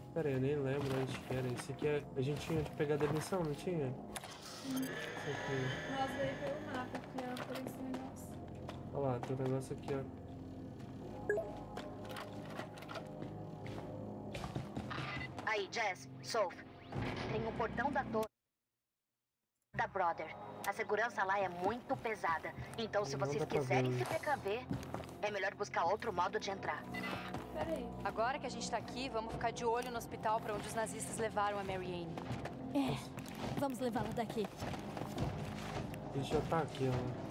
Pera aí, eu nem lembro onde que era. Esse aqui a gente tinha de pegar demissão, não tinha? Esse aqui. Nós veio pelo mapa aqui, ó, por esse negócio. Olha lá, tem um negócio aqui, ó. Aí, Jess, Soph. Tem um portão da torre da Brother. A segurança lá é muito pesada. Então, se Não vocês dá pra quiserem ver. se precaver, é melhor buscar outro modo de entrar. Pera aí. Agora que a gente tá aqui, vamos ficar de olho no hospital pra onde os nazistas levaram a Marianne. Vamos levá-la daqui. A gente já tá aqui, ó.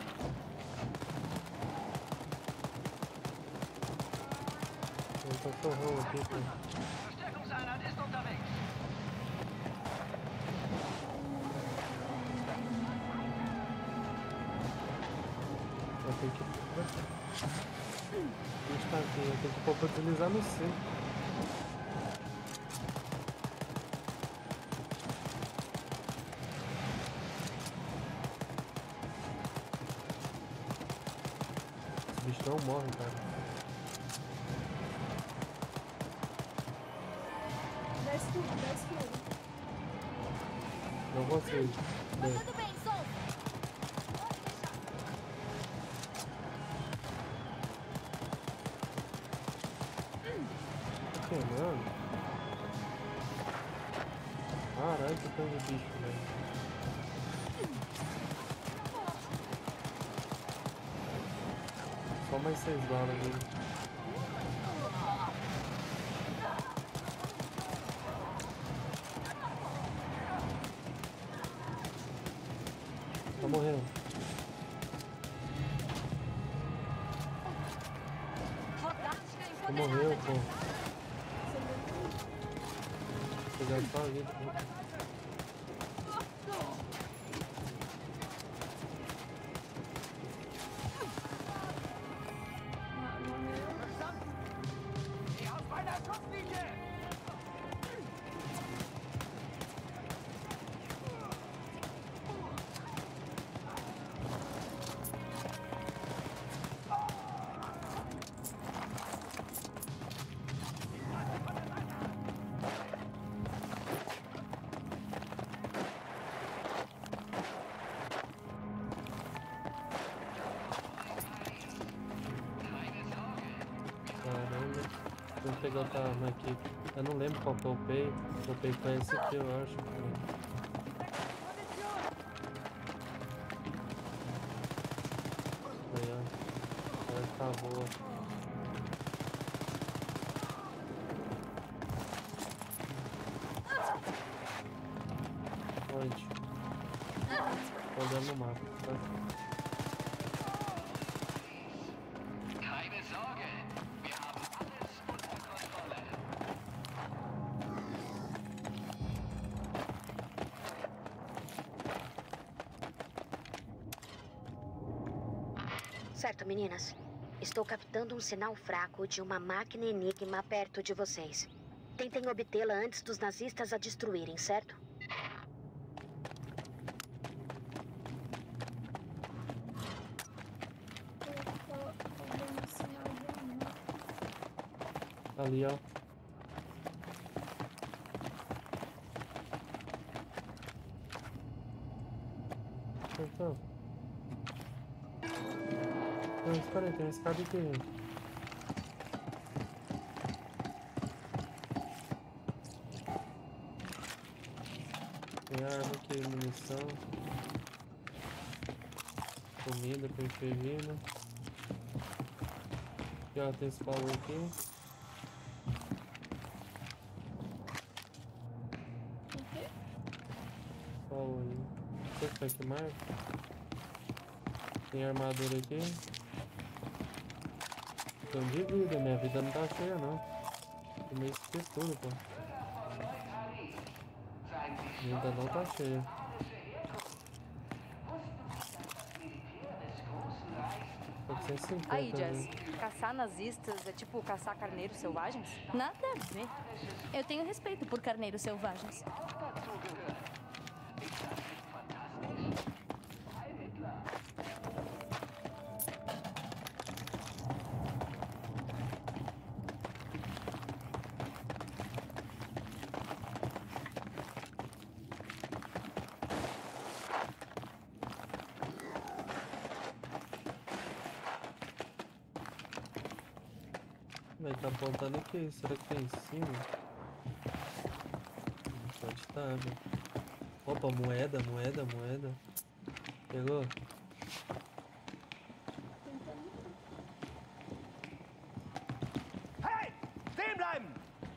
Tem um cachorrão aqui, cara. Verstärkungseinheit ist unterwegs. Eu tenho que... A gente tá aqui, eu tenho que popularizar no C. Esse bicho não morre, cara. Dá escudo. Não consigo. Mandando bem, Sol. Que mano? Caralho, que tanto de bicho, velho. Só mais 6 balas ali. Tá morrendo. Tá morreu, pô. Pegar só a vida. Die aus meiner Schusslinie! Caramba. Vou pegar outra arma aqui. Eu não lembro qual que eu upei. Eu upei com esse aqui, eu acho. Aí, ó. Vai ficar boa. Onde? Tô olhando no mapa, tá? Keine Sorge, wir haben alles unter Kontrolle. Certo, meninas. Estou captando um sinal fraco de uma máquina Enigma perto de vocês. Tentem obtê-la antes dos nazistas a destruírem, certo? Tô dando sinal de amor. Tá ali, ó. Então. Não, espera aí, tem uma escada aqui, gente. Tem arma aqui, munição. Comida pra enfermeira. Aqui, ó, tem esse baú aqui. O quê? Baú aí. Deixa eu ver aqui mais. Tem armadura aqui. Tô de vida, minha vida não tá cheia não. Tomei isso aqui tudo, pô. Minha vida não tá cheia. Aí, 450 Jess, ali. caçar nazistas é tipo caçar carneiros selvagens? Nada a ver. Eu tenho respeito por carneiros selvagens. Ele tá apontando aqui. Será que tem em cima? Pode estar, velho. Opa, moeda. Pegou? Hey! Stehen bleiben!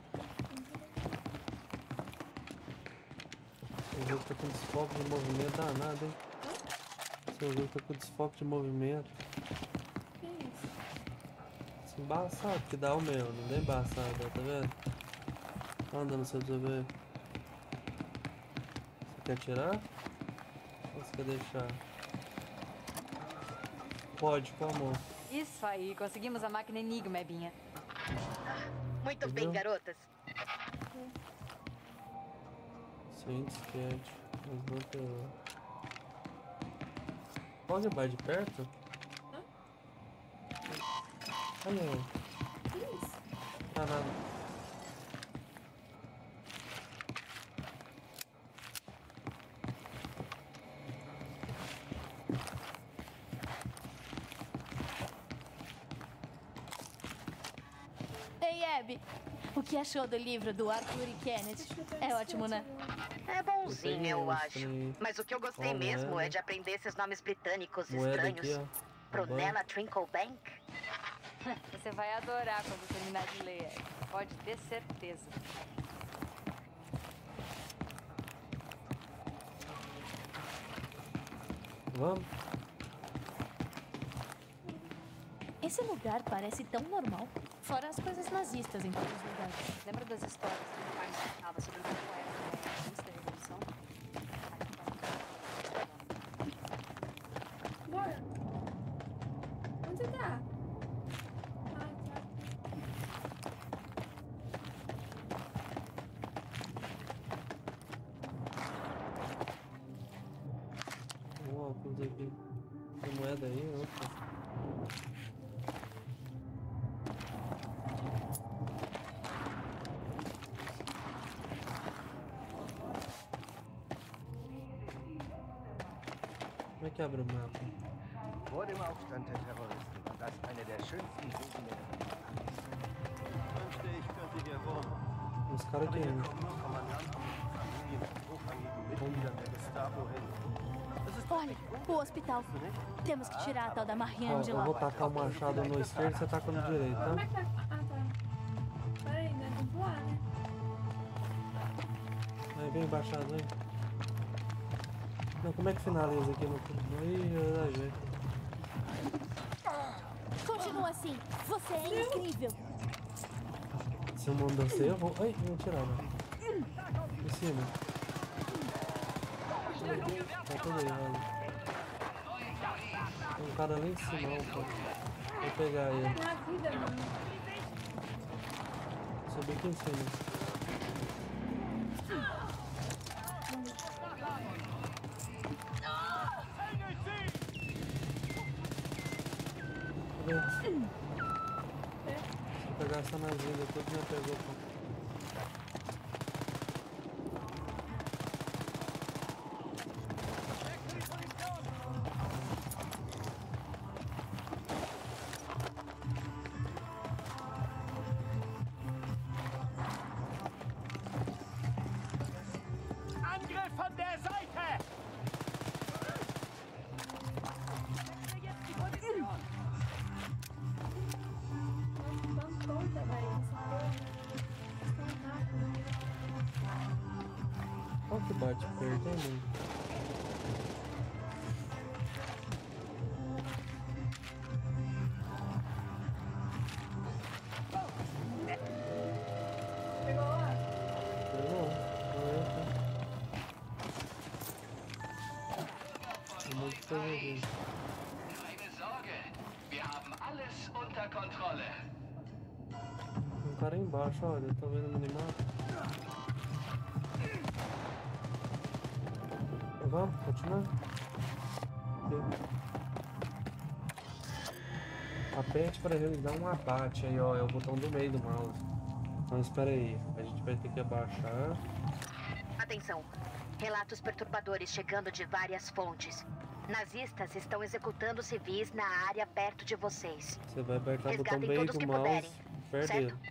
O jogo tá com desfoque de movimento danado, hein? Seu jogo tá com desfoque de movimento. Que isso? Embaçado que dá o meu, não dá embaçado, tá vendo? Anda no seu ver. Você quer tirar? Ou você quer deixar? Pode, com a mão. Isso aí, conseguimos a máquina Enigma, Ebinha. Muito Entendeu? bem, garotas. Sem disquete, mas não tem. Pode ir de perto? Olha, Que isso? tá nada. Ei, Abby, o que achou do livro do Arthur e Kenneth? É ótimo, né? É bonzinho, eu acho. Tem Mas o que eu gostei Ó, mesmo moeda. é de aprender esses nomes britânicos moeda estranhos. aqui, ó. Prunella Trinklebank. Você vai adorar quando terminar de ler, Abby. Pode ter certeza. Vamos? Esse lugar parece tão normal. Fora as coisas nazistas em todos os lugares. Lembra das histórias que o pai nos contava sobre como era antes da Revolução? Bora. Onde você tá? Ah, tá. Um óculos aqui. Tem moeda aí, opa. Como é que abre o mapa? Vor dem Aufstand der Terroristen war das eine der schönsten Gegenden. Wünschte, ich könnte hier wohnen. Os caras Aber que. hier kommen nur Kommandanten und Familien von hochrangigen Mitgliedern der Gestapo hin. Das ist Olha, o hospital. Temos que tirar a tal da Ó, Marianne de eu lá. vou tacar o machado no esquerdo e você taca no direito, Como é tá? que tá? Ah, tá. Pera aí, né? Tem que voar, né? Aí vem baixado, vem. Não, como é que finaliza aqui no. Ih, ai, velho. Continua assim. Você é incrível. Se eu mandar você, eu vou. Ai, vou tirar, né? Em cima. Tá tudo aí, olha. Tem um cara lá em cima, ó, pô. Vou pegar ele. Na vida, mano. Subir aqui em cima. Cadê? Se eu pegar essa nazinha depois já pegou, pô. Angriff von der Seite! Tão tonta, velho. Essa porra. Tão rápido. Qual que bate perto, hein, mano? Pegou lá? Pegou? Tem muito coisa aqui. Keine Sorge, wir haben alles unter Kontrolle. Tem um cara aí embaixo, olha, tá vendo no minimapa? Vamos, continuar? Aperte para realizar um abate aí, ó, é o botão do meio do mouse. Mas espera aí, a gente vai ter que abaixar. Atenção. Relatos perturbadores chegando de várias fontes. Nazistas estão executando civis na área perto de vocês. Você vai apertar o botão Resgatem meio todos do que mouse puderem. perto certo? dele.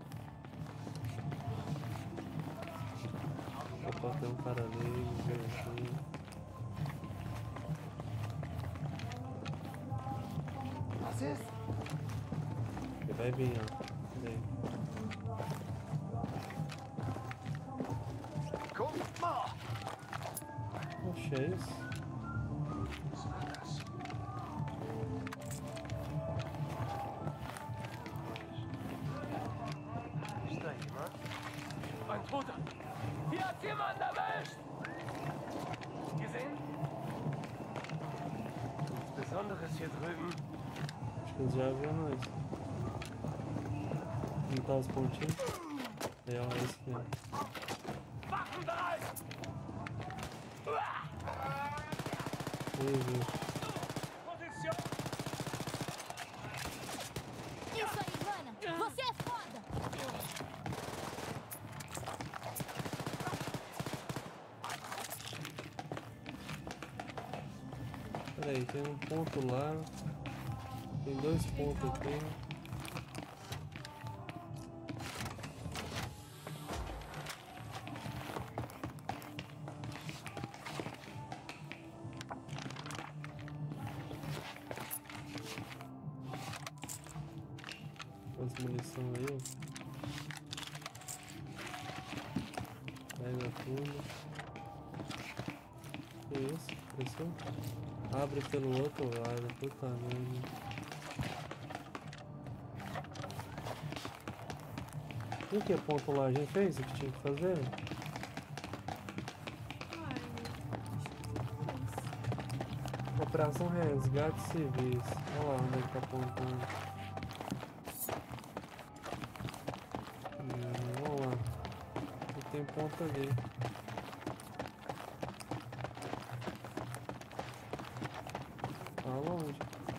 Opa, tem um cara ali, verdinho. Was ist? Ele vai vir, ó. Vem. Guck mal! Oxe, é isso? Was war das? Ist da jemand? Ein Toter! Hier hat jemand erwischt! Gesehen? Nichts Besonderes hier drüben. Acho que eles já viram nós. Não tá os pontinhos? É, ó, é esse mesmo. Waffen bereit! Viu. Position! Isso aí, Ivana! Você é foda! Peraí, tem um ponto lá. Tem 2 pontos aqui. As munição aí, ó. Pega tudo. Que isso? Pressão? Abre pelo outro lado, puta merda. O que ponto lá? A gente fez o que tinha que fazer? Operação Resgate Civis. Olha lá onde é que tá apontando. Vamos lá. E tem ponto ali. Tá longe.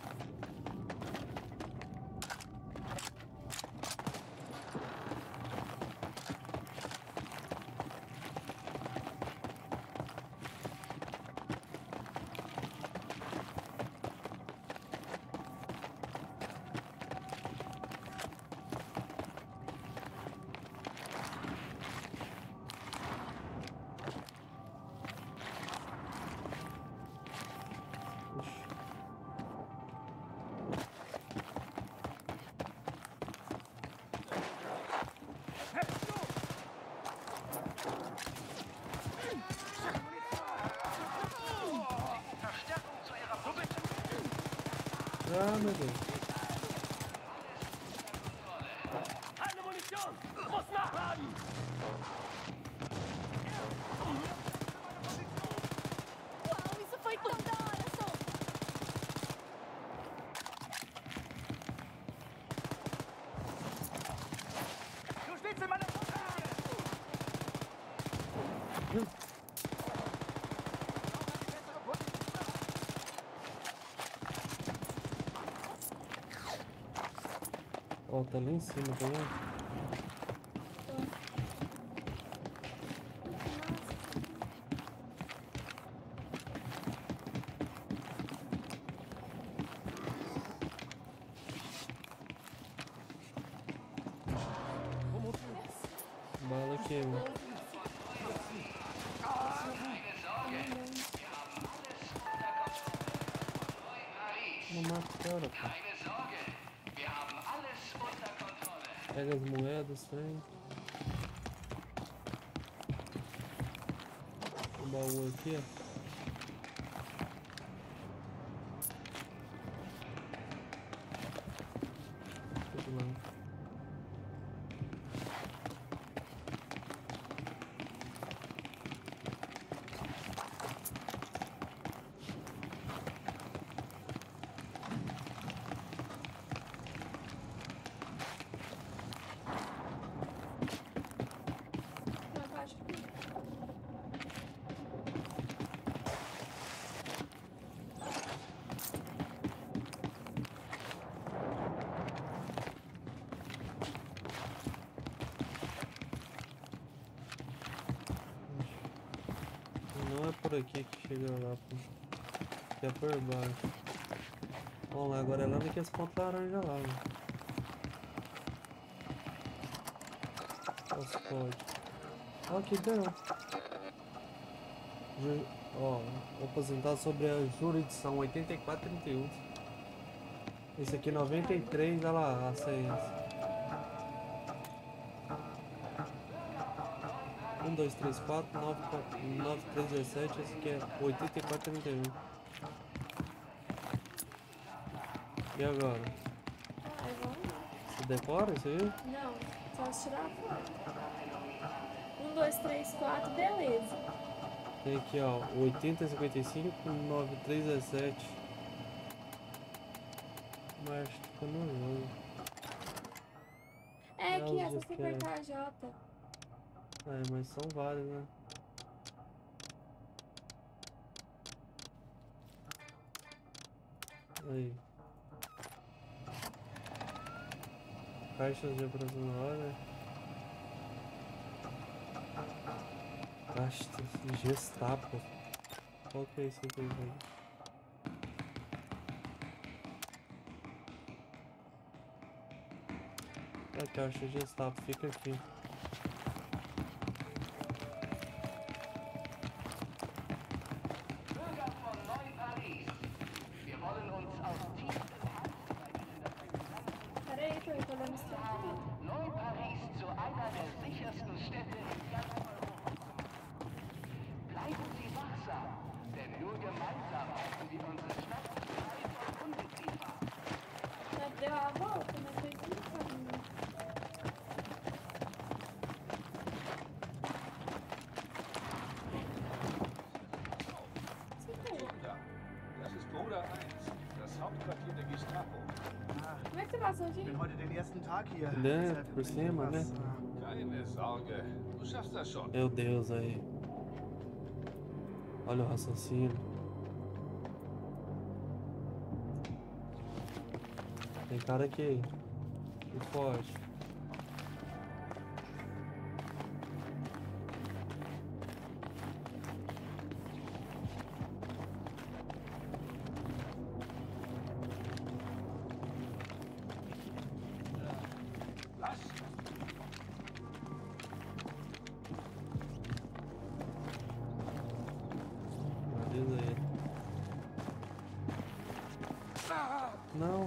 Ah, meu Deus. Eine Munition! Muss nachladen! Uau, isso foi tão da hora, Sol! Du stehst in meiner Tasche! Ó, tá lá em cima, tá vendo? Bala aqui, mano. Não mata o cara, pô. Pega as moedas, vem. O baú aqui, ó. Tudo lá. Na parte aqui. Não é por aqui que chega lá, pô. Que é por baixo. Vamos lá, agora é lá naqueles pontos laranja lá, mano. Nossa, pode. Ó, que deu. Ó, vou apresentar sobre a jurisdição 8431. Esse aqui 93, olha lá, a ciência. 1, 2, 3, 4, 9, 3, 17. Esse aqui é 8431. E agora? Ai, vamos lá. Você decora isso aí? Não, só tirar a foto. 1, 2, 3, 4, beleza. Tem aqui, ó, 8055, 9317. Mas ficou no jogo. É Não, que essa just tem quero. KJ. É, mas são vários, né? Aí. Caixas de operação na hora. Caixas de Gestapo. Qual que é esse aqui, velho? A caixa de Gestapo fica aqui. Bürger von Neu-Paris, wir wollen uns aus tiefstem Pera aí, tô olhando esse aqui. Neu-Paris zu einer der sichersten Städte in ganz Europa. Bleiben Sie wachsam, denn nur gemeinsam halten wir unsere Stadt frei von Ungeziefer. Já deu a volta, mas foi isso ainda. Das ist Bruder 1, das Hauptquartier der Gestapo. Como é que você passou, Ich bin gente? heute den ersten Tag hier. Ne, Deshalb por bin ich cima, etwas, né? Keine Sorge, du schaffst das schon. Meu Deus, aí. Olha o raciocínio. Tem cara aqui. Que forte. Was? Avisa ele. Não.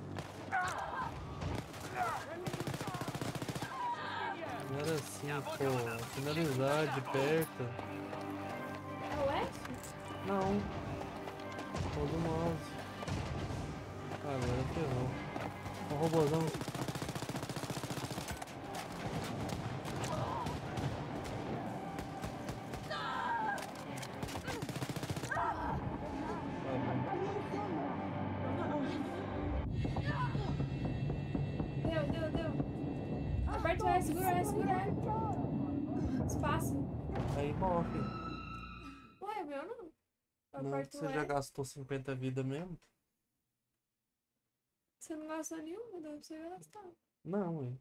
Não era assim, pô. Finalizar de perto. É o F? Não. Todo mouse. Agora ferrou. O robôzão. Deu. Aperta o S, segura. Espaço. Aí morre. Ué, o meu não. Eu Não, aperto você o já S. gastou 50 vida mesmo? Você não gastou nenhuma, deve ser gastar. Não, ué.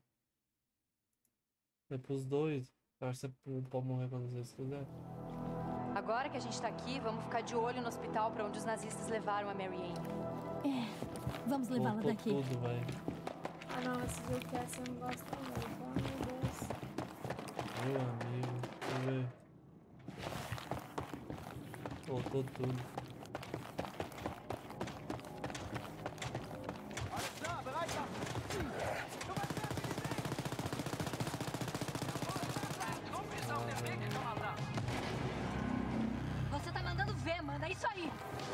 É pros dois. Eu acho que você pode morrer quando você quiser. Agora que a gente tá aqui, vamos ficar de olho no hospital pra onde os nazistas levaram a Mary Ann. Vamos levá-la Voltou daqui. tudo, velho. Ah não, esse jogo que essa eu não gosto não. Oh meu Deus. Meu amigo. Deixa eu ver. Voltou tudo. Alles klar, Bereitschaft! Você tá mandando ver, mano. É isso aí.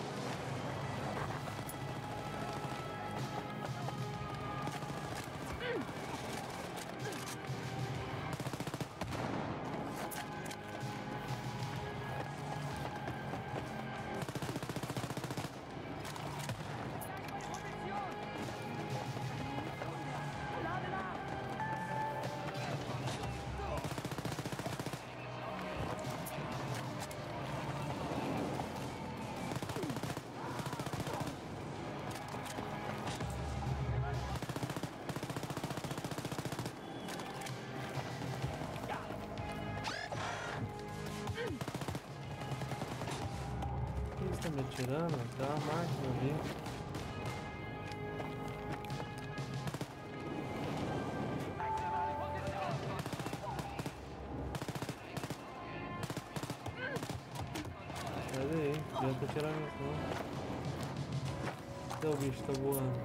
Por que eles estão me atirando? Dá uma máquina ali. Sai daí, já tô tirando isso não. Cadê o bicho? Tá voando.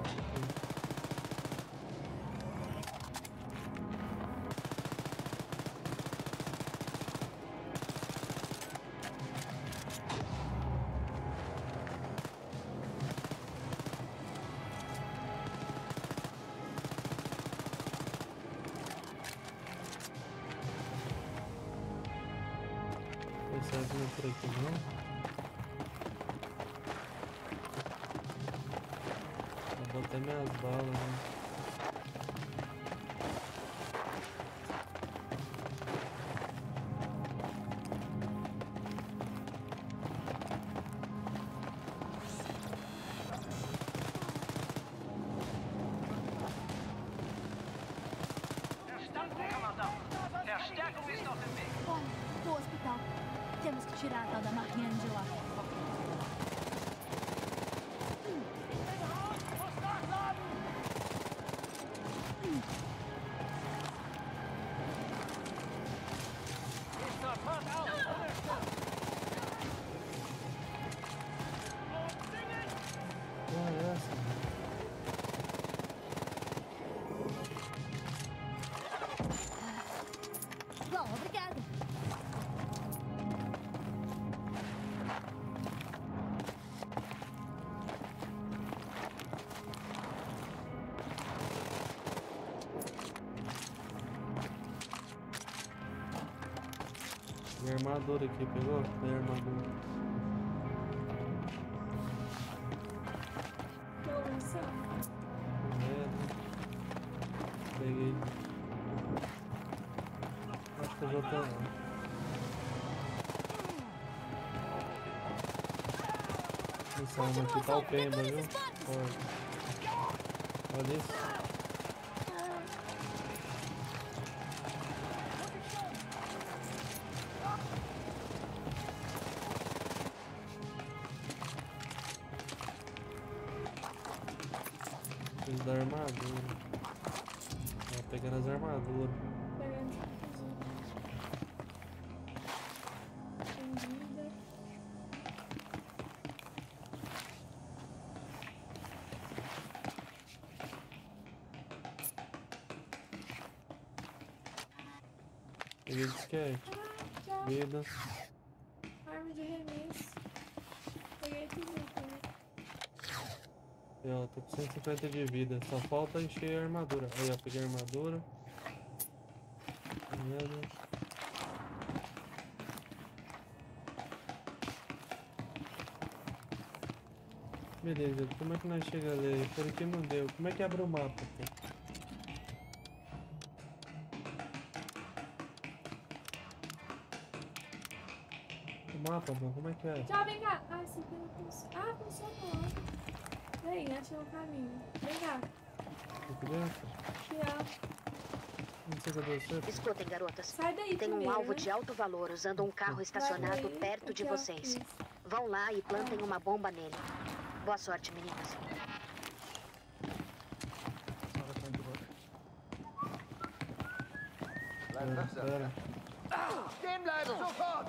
Será que não é por aqui não? Vou botar minhas balas, né? Verstanden, Kommandant. Verstärkung ist auf dem Weg. Olha, do hospital. Temos que tirar a tal da Marianne de lá. Olha essa. Bom, obrigada. Minha armadura aqui, pegou? Minha armadura. Pela munição. Peguei. Acho que eu vou ter. Essa arma aqui tá o pemba, viu? Olha isso. Preciso da armadura. Ó, pegando as armaduras. Pegando Entendida. Peguei disquete. Já. Vida. Arma de arremesso. Peguei tudo também. E, ó, tô com 150 de vida. Só falta encher a armadura. Aí, ó, peguei a armadura. Beleza. Beleza, como é que nós chegamos ali? Por aqui não deu. Como é que abre o mapa aqui? O mapa, mano, como é que é? Já, vem cá. Ah, esse aqui não funciona. Ah, funcionou. Vem, achei um caminho. Vem cá. Aqui dentro? Aqui, ó. Não sei cadê você. Escutem, garotas. Sai daí Tem um primeiro, alvo né? de alto valor usando um carro estacionado Vai daí. perto de Aqui, ó, vocês. isso. Vão lá e plantem uma bomba nele. Boa sorte, meninas. Pera. Stehen bleiben, sofort!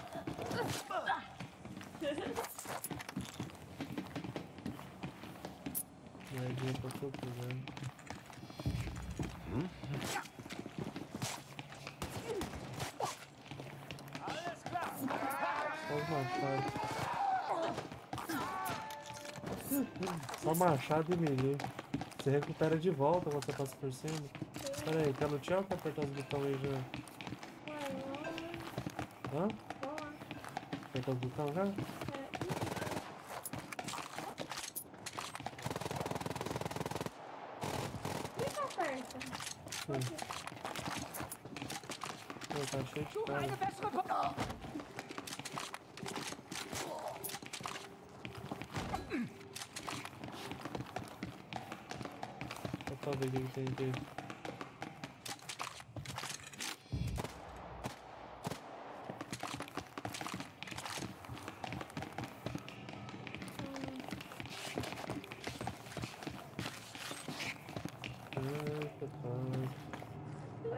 Moedinha pra que eu quiser. Só os machados. Só machado e melee. Você recupera de volta quando você passa por cima. Pera aí, quer lutear ou quer apertar os botões aí já? Ué, Hã? vamos lá. Apertar os botões já? Clica aperta. Sim. Pô, tá cheio de cara. Só pra ver o que tem aqui.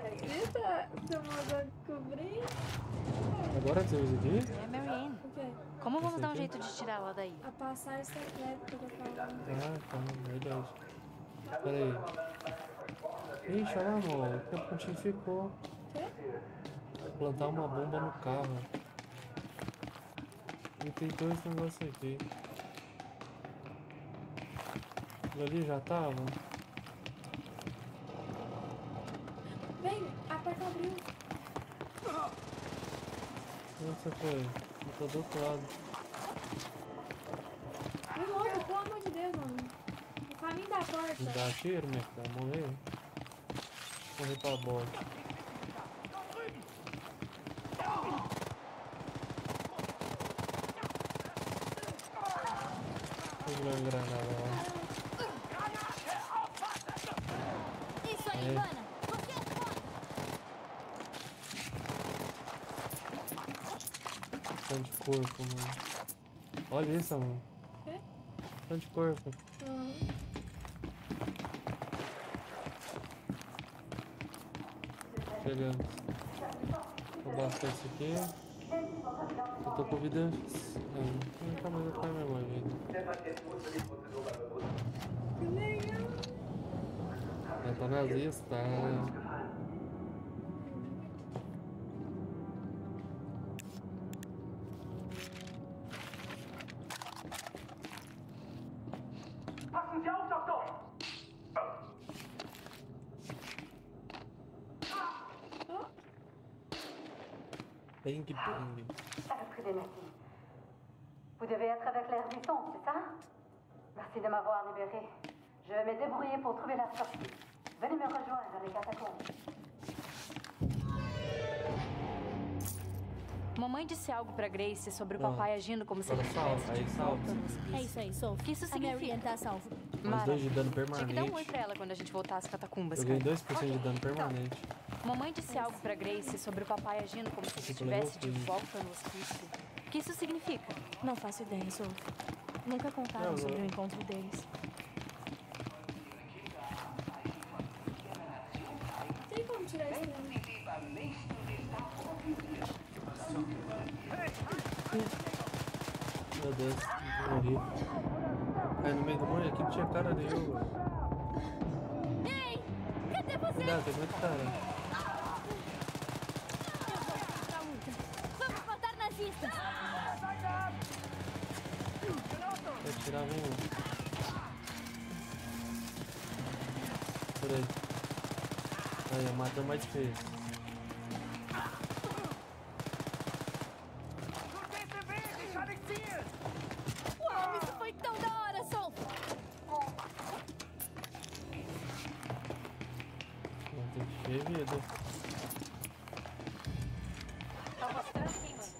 Grita, você mandou descobrir. Agora que você usa aqui? É, Marianne. O quê? Como vamos Esse dar um aqui? jeito de tirar ela daí? A passagem secreta que eu tô falando. Ah, tá, verdade. Pera aí. Ixi, olha lá, amor. O que a pontinha ficou? Quê? Plantar uma bomba no carro. E tem dois negócios aqui. Aquilo ali já tava? Vem, a porta abriu. Onde você foi? Eu tô do outro lado. Me morre, pelo amor de Deus, mano. No caminho da Me porta. dá tiro, minha filha. Morreu. Correr pra bosta. Vou jogar uma granada lá. Isso aí, É. Ivana. Você é foda. Tanto de corpo, mano. Olha isso, mano. Quê? Tanto de corpo. Chegamos. Vou bastar isso aqui. Eu tô com vida. Nunca mais vai ficar minha vida. Que legal. Já tá nazista. Passen Sie auf, Doktor! Bang, bang. Très merci. Vous devez être avec l'air du son, c'est ça? Merci de m'avoir libéré. Je vais me débrouiller pour trouver la sortie. Venez me rejoindre dans les catacombes. Mamãe disse algo pra Grace sobre o papai agindo como se ele Agora estivesse salva, de aí volta salva. no hospício. É isso aí, Sophie. O que isso A Marianne significa? tá salva. Mais 2 de dano Tinha que dar um oi permanente. pra ela quando a gente voltar às catacumbas, Eu cara. ganhei 2% de dano permanente. Mamãe disse algo pra Grace sobre o papai agindo como se ele Fico level estivesse de 15. volta no hospício. O que isso significa? Não faço ideia, Sophie. Nunca contaram Não, sobre não. o encontro deles. Tem como tirar esse dano? Meu Deus, morri. Aí no meio do monte aqui não tinha cara nenhuma. Ei! Cadê você? Cuidado, tem muito cara. Pra luta. Vamos matar nazistas! Vou tirar um. Peraí. Aí, matou mais feio. Uau, isso foi tão da hora, Sophie! Não tem que ter vida. Tá mostrando quem manda.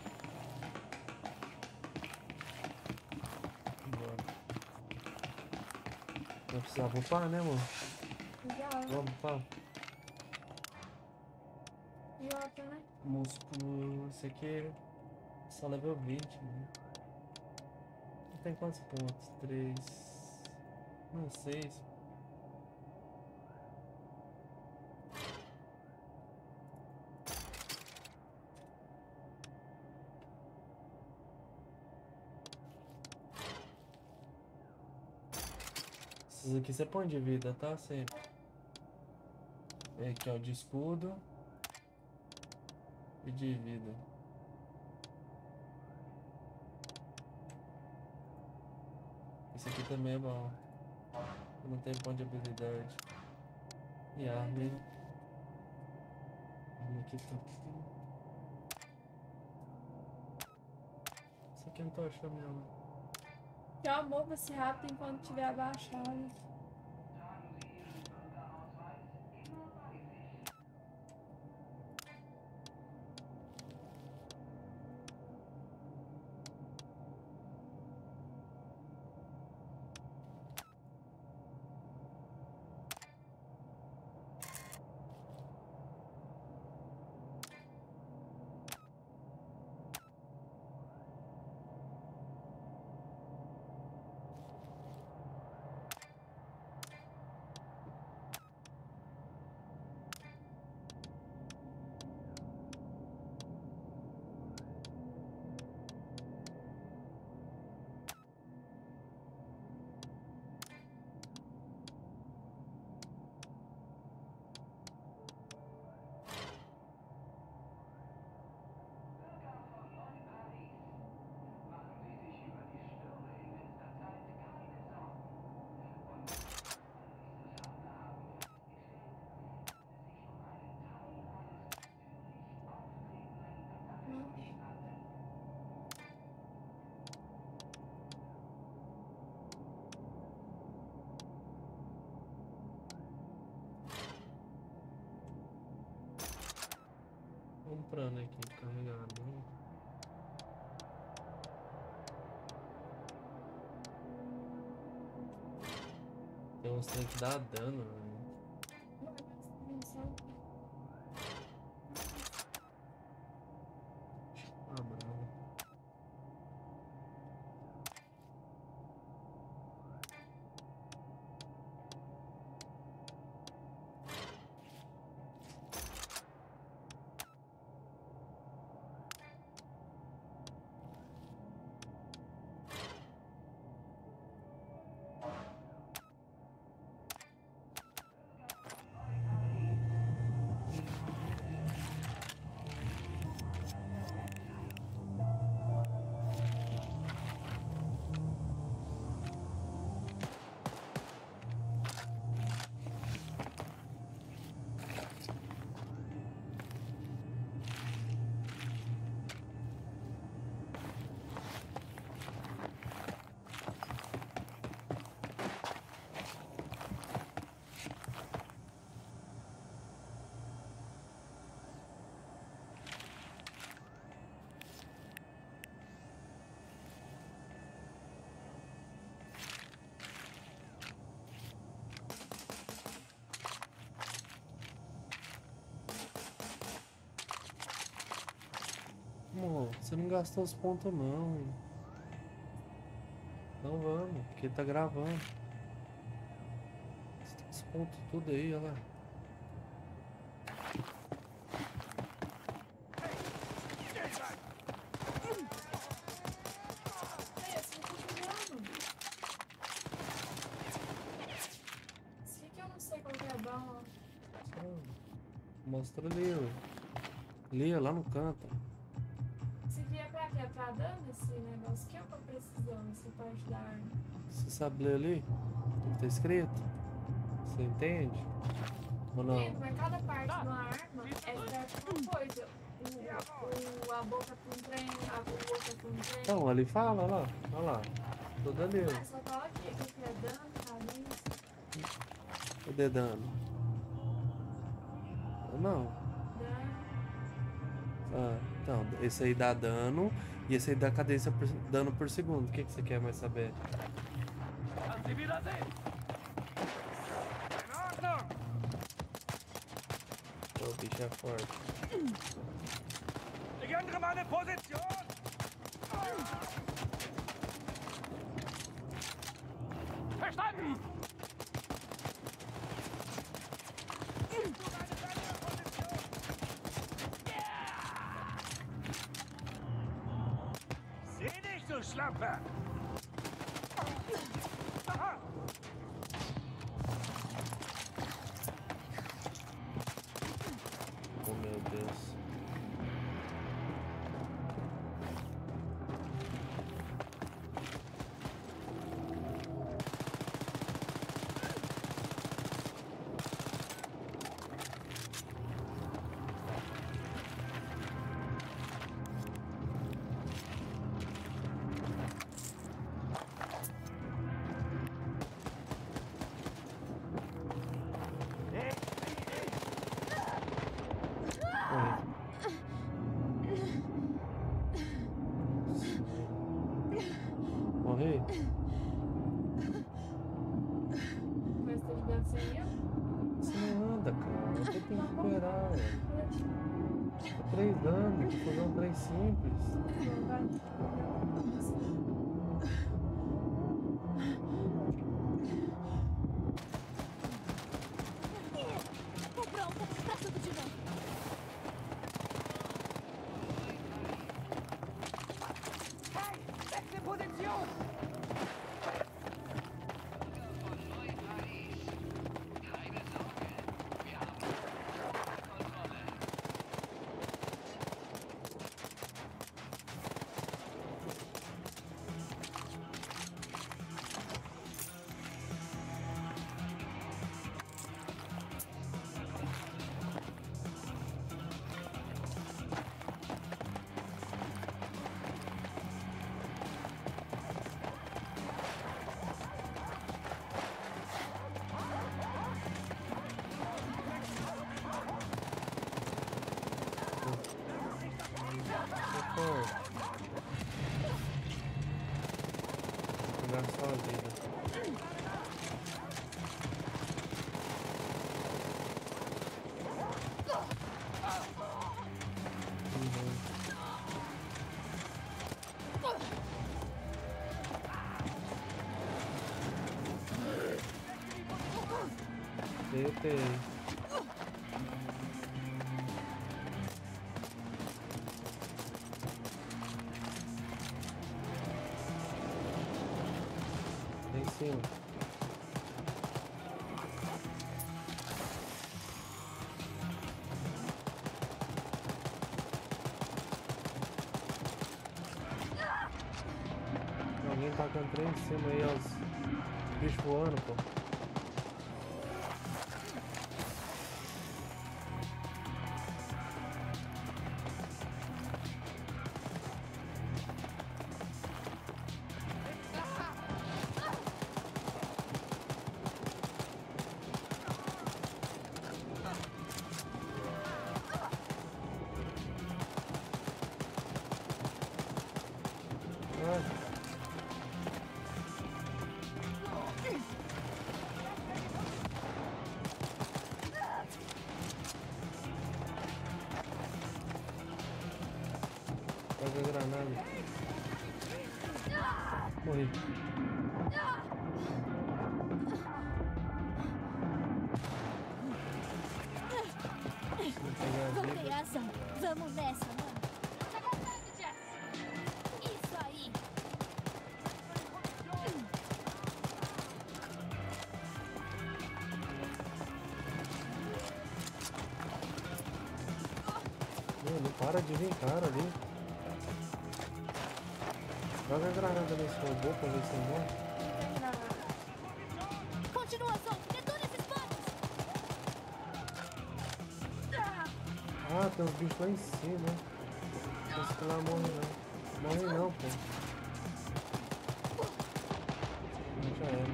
Bora. Vai precisar upar, né, mano? Já. Vamos upar. Volta, né? Músculo. Esse aqui é só level 20, né? Tem quantos pontos? 3. Não, 6. Esses aqui você põe de vida, tá? Sempre. Aqui é o de escudo. E de vida. Esse aqui também é bom. Não tem ponto de habilidade. E arma, hein? Arma aqui tá. Isso aqui eu não tô achando não. Já mova-se rápido enquanto tiver abaixado. esperando aqui carregado. Tem uns trem que dá dano, né? Ah, bravo. Amor, você não gastou os pontos não. Não vamos, porque tá gravando. Você tem os pontos tudo aí, olha lá. Esse aqui eu não sei qual que é bom. Mostra ali, ó. Ali, ó, lá no canto. Esse aqui é pra quê? É pra dano esse negócio que eu tô precisando, essa parte da arma. Você sabe ler ali? O que tá escrito? Você entende? Ou não? Entendo, mas cada parte de uma arma é pra uma coisa. A boca pra um trem, a boca pra um trem. Então, ali fala, olha lá. Olha lá. Tudo ali, Ah, ó. só fala aqui, que é dano, cadência. Cadê dano? Não. Dano. Ah, então, esse aí dá dano e esse aí dá cadência por dano por segundo. O que você quer mais saber? O bicho é forte. Legendre meine Position! Verstanden! Seh dich, du Schlampe! Aha! Oh, meu Deus. Morri? Mas tá jogando sem eu? Você não anda, cara. Eu tenho que recuperar, velho. 3 danos, vou fazer um trem simples. Tô pronta pra tudo de novo. Hey, wechsel Position! Keine Sorge, wir haben Kontrolle. recuperar sua vida. Deitei. Em cima. Alguém tacando trem em cima aí, os bichos voando, pô. Pega a granada. Morri. Voltei a ação. Vamos nessa, mano. Isso aí. Meu, não para de vir cara ali. Joga a granada nesse robô pra ver se morre. Continuação. Detona esses panos. Ah, tem uns bichos lá em cima. Esse que lá morre não. Morre não, pô. Já era.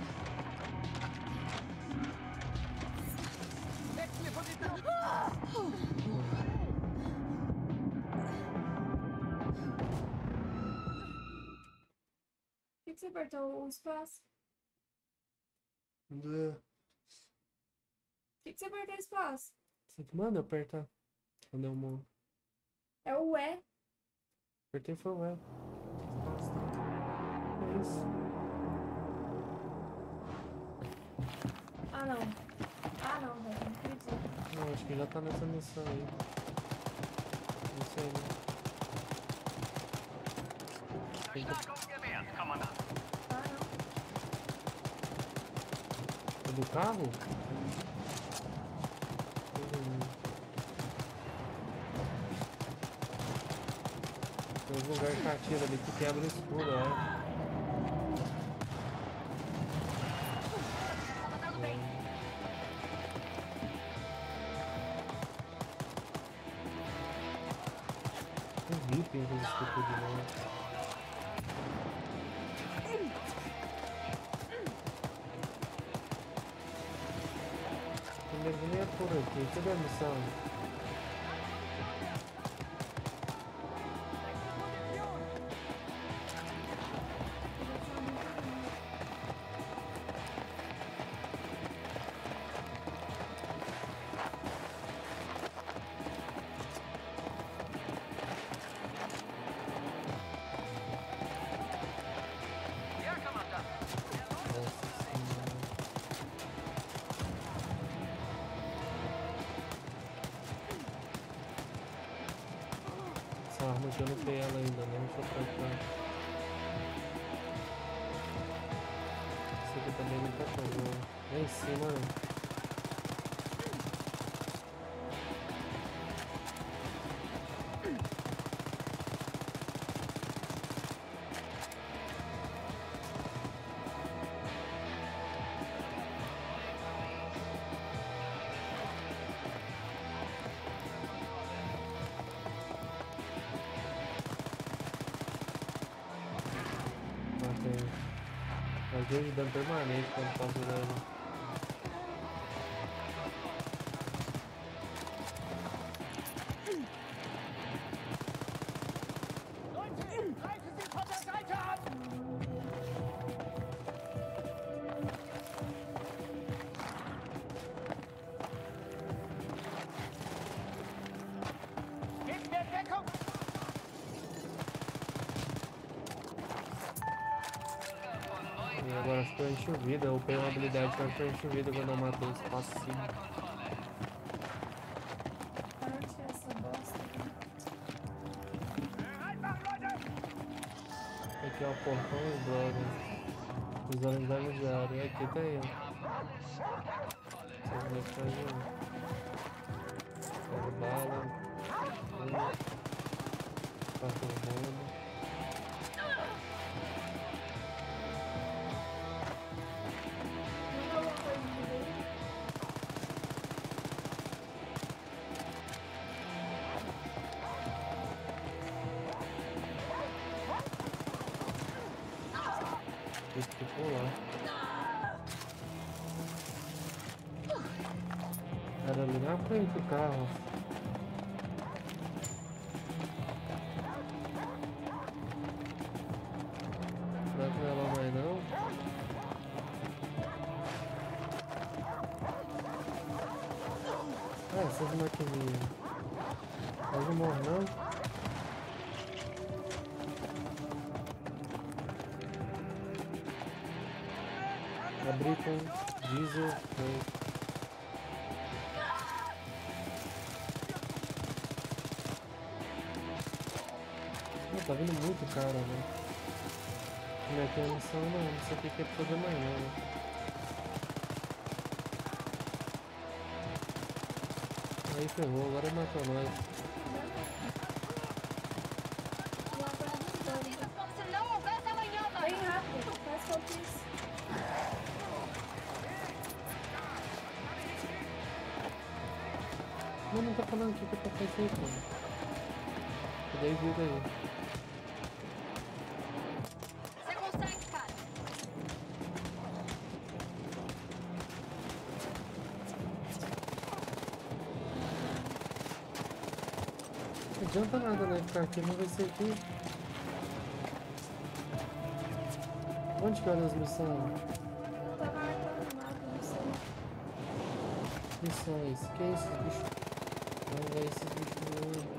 Por que você apertou o espaço? Você Por que você apertou o espaço? que manda apertar quando eu morro. É o E. Apertei foi o E. É isso. Ah, não. Ah, não, velho. Não acredito. Não, acho que já tá nessa missão aí. Não sei, né? Ah, não. É do carro? Tem uns lugares que atira ali que quebra o escudo, ó. Eu vi que tem uns escudos de novo. Primeiro nem é por aqui, cadê a missão? Essa arma aqui eu não peguei ela ainda, não. Deixa eu trocar. Essa aqui também não tá tão boa. Lá em cima, né? Mas deu de dano permanente quando passa o dano. acho que eu enchi vida, eu peguei uma habilidade que eu acho que eu enchi vida quando eu matei os passinhos. Onde é essa bosta? Aqui é o portão e droga. Os homens da miséria. Aqui tem, ó. Vocês vão deixar aí, ó. Pega bala. Passa o rolo. Não colocou ele direito. Isso que pular. Era ali na frente do carro. Será que não é lá mais não? Ah, essas maquininhas. Mas não morre não? Abri com diesel. Tá vindo muito cara, né? Não é que a missão não sei o que é pra fazer amanhã, né? Aí ferrou, agora matou nós. Lá pra dentro. Como se não houvesse amanhã, Bem rápido, faz foto isso. Não tá falando o que é pra fazer, pô. Dei vida aí. Você consegue, cara. Não adianta nada, né? Ficar aqui, não vai ser aqui. Onde que eram as missões? Não tá marcando nada, não sei. Missões. Que é esses bichos? Vamos ver esses bichos.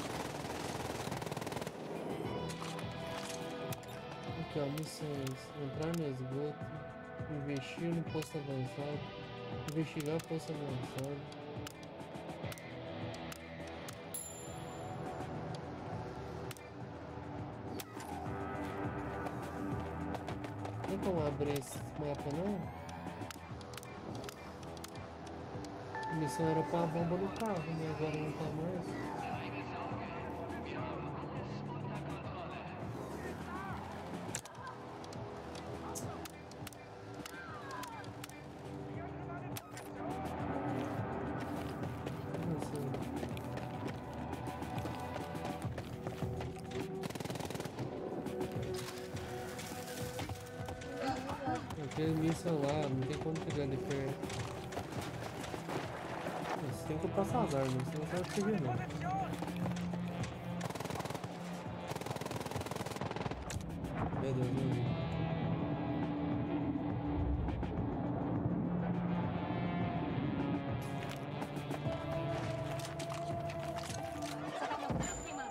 Aqui, ó, missões. Entrar no esgoto. Investir no posto avançado. Investigar posto avançado. Tem como abrir esse mapa não? A missão era pra bomba no carro, né? Agora não tá mais. Não sei. Aquele míssil lá, não tem como pegar ele perto. Você tem que passar as armas, você não sabe seguir não. Meu Deus, não vi. Você tá mostrando aqui, mano.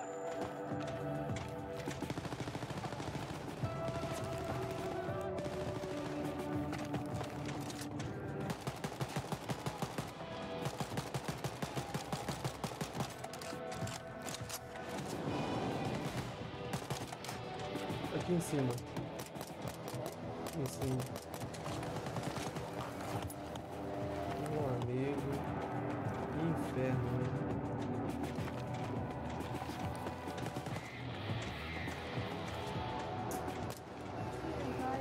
Aqui em cima. Em cima. Meu amigo. Que inferno, né? Vai.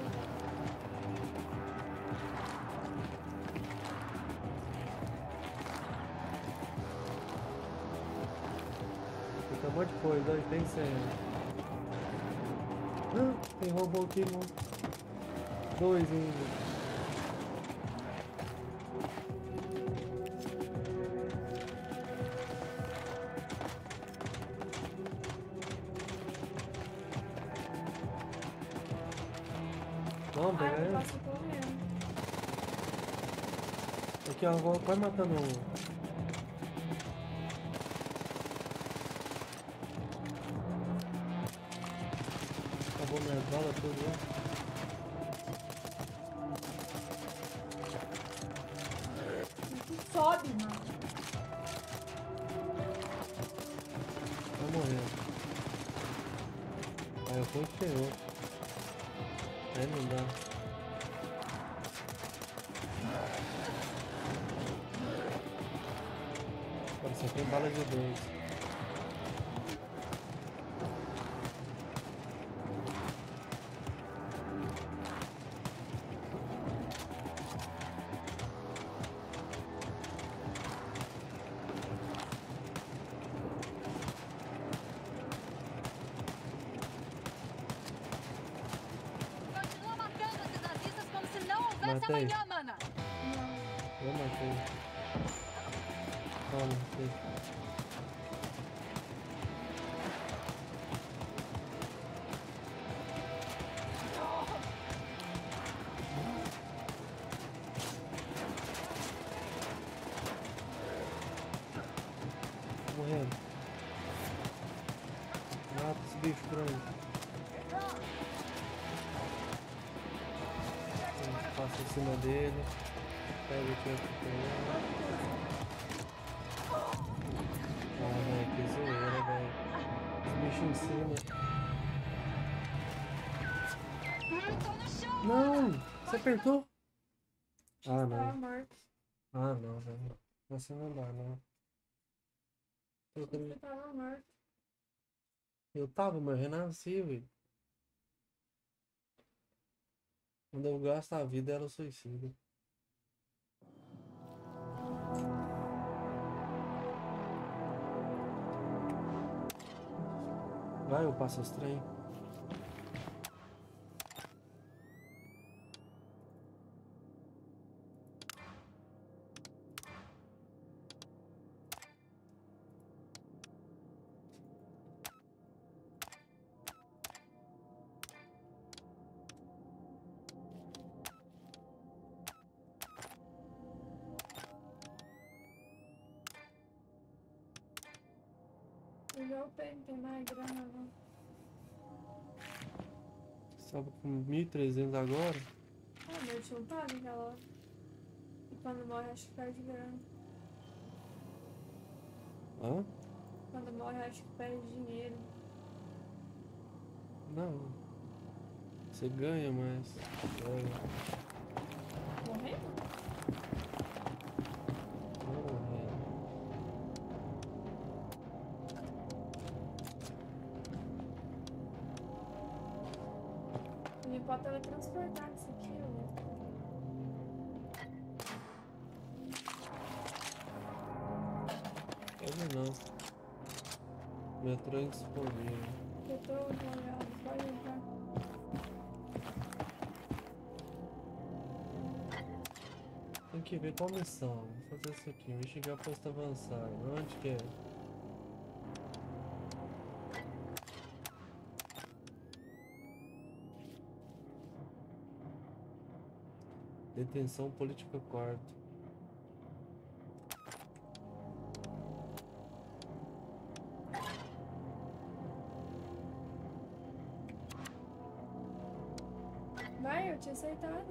Tem um monte de coisa, aí tem senha. Ah, tem robô aqui, mano. 2 ainda. Vamos Ah, pegar eu ele? passo correndo. Aqui, ó, vai matando um. Acabou minhas balas tudo, né? Aí eu continuo. Aí não dá. Agora só tem bala de 2. Continua matando esses nazistas como se não houvesse Matei. amanhã, mana. Eu matei. Toma, matei. Tô morrendo. Mata esse bicho por aí. Passa em cima dele. Pega aqui outro pegar. Ah, velho, que zoeira, velho. Os bichos em cima. Não! Você apertou? Ah, Tava não. morto. Ah, não, velho. Você não dá, não. Eu também. Você tava morto. Eu tava, mas eu renasci, velho. Quando eu gasto a vida, era o suicídio. Vai, eu passo os trem. Eu já upei, não tem mais grana não. Estava com 1.300 agora. Ah, meu tio paga aquela hora. E quando morre, acho que perde grana. Hã? Quando morre, acho que perde dinheiro. Não. Você ganha, mas. Morrer? Ele pode teletransportar isso aqui, ó. Pode não. Metrô indisponível. Eu tô molhado, pode entrar. Tem que ver qual missão. Vou fazer isso aqui. Investigar posto avançado. Onde que é? Detenção política quarto. Vai, eu tinha aceitado.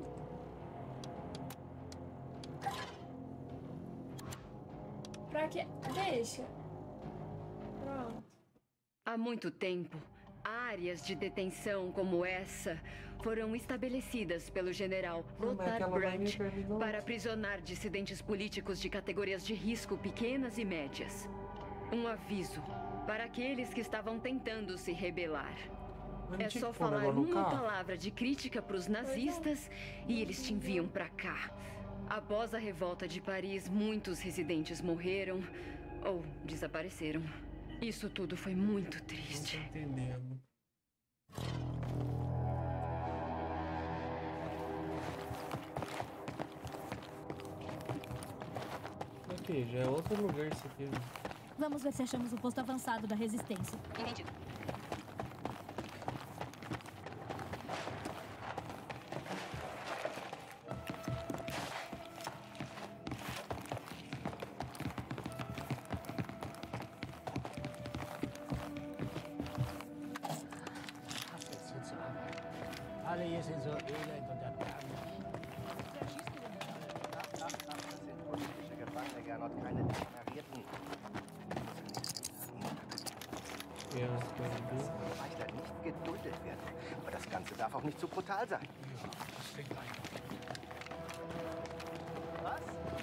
Pra quê? Deixa. Pronto. Há muito tempo, áreas de detenção como essa foram estabelecidas pelo general Lothar Brandt para aprisionar dissidentes políticos de categorias de risco pequenas e médias. Um aviso para aqueles que estavam tentando se rebelar. É só falar uma palavra de crítica para os nazistas e eles te enviam para cá. Após a revolta de Paris, muitos residentes morreram ou desapareceram. Isso tudo foi muito triste. Não tô entendendo. Ok, já é outro lugar isso aqui. Vamos ver se achamos o posto avançado da resistência. Entendido. Alle hier sind so elend und erbärmlich. Das sind politische Gefangene, Gernot, keine deklarierten. Meister nicht geduldet werden. Aber das Ganze darf auch nicht zu brutal sein. Was?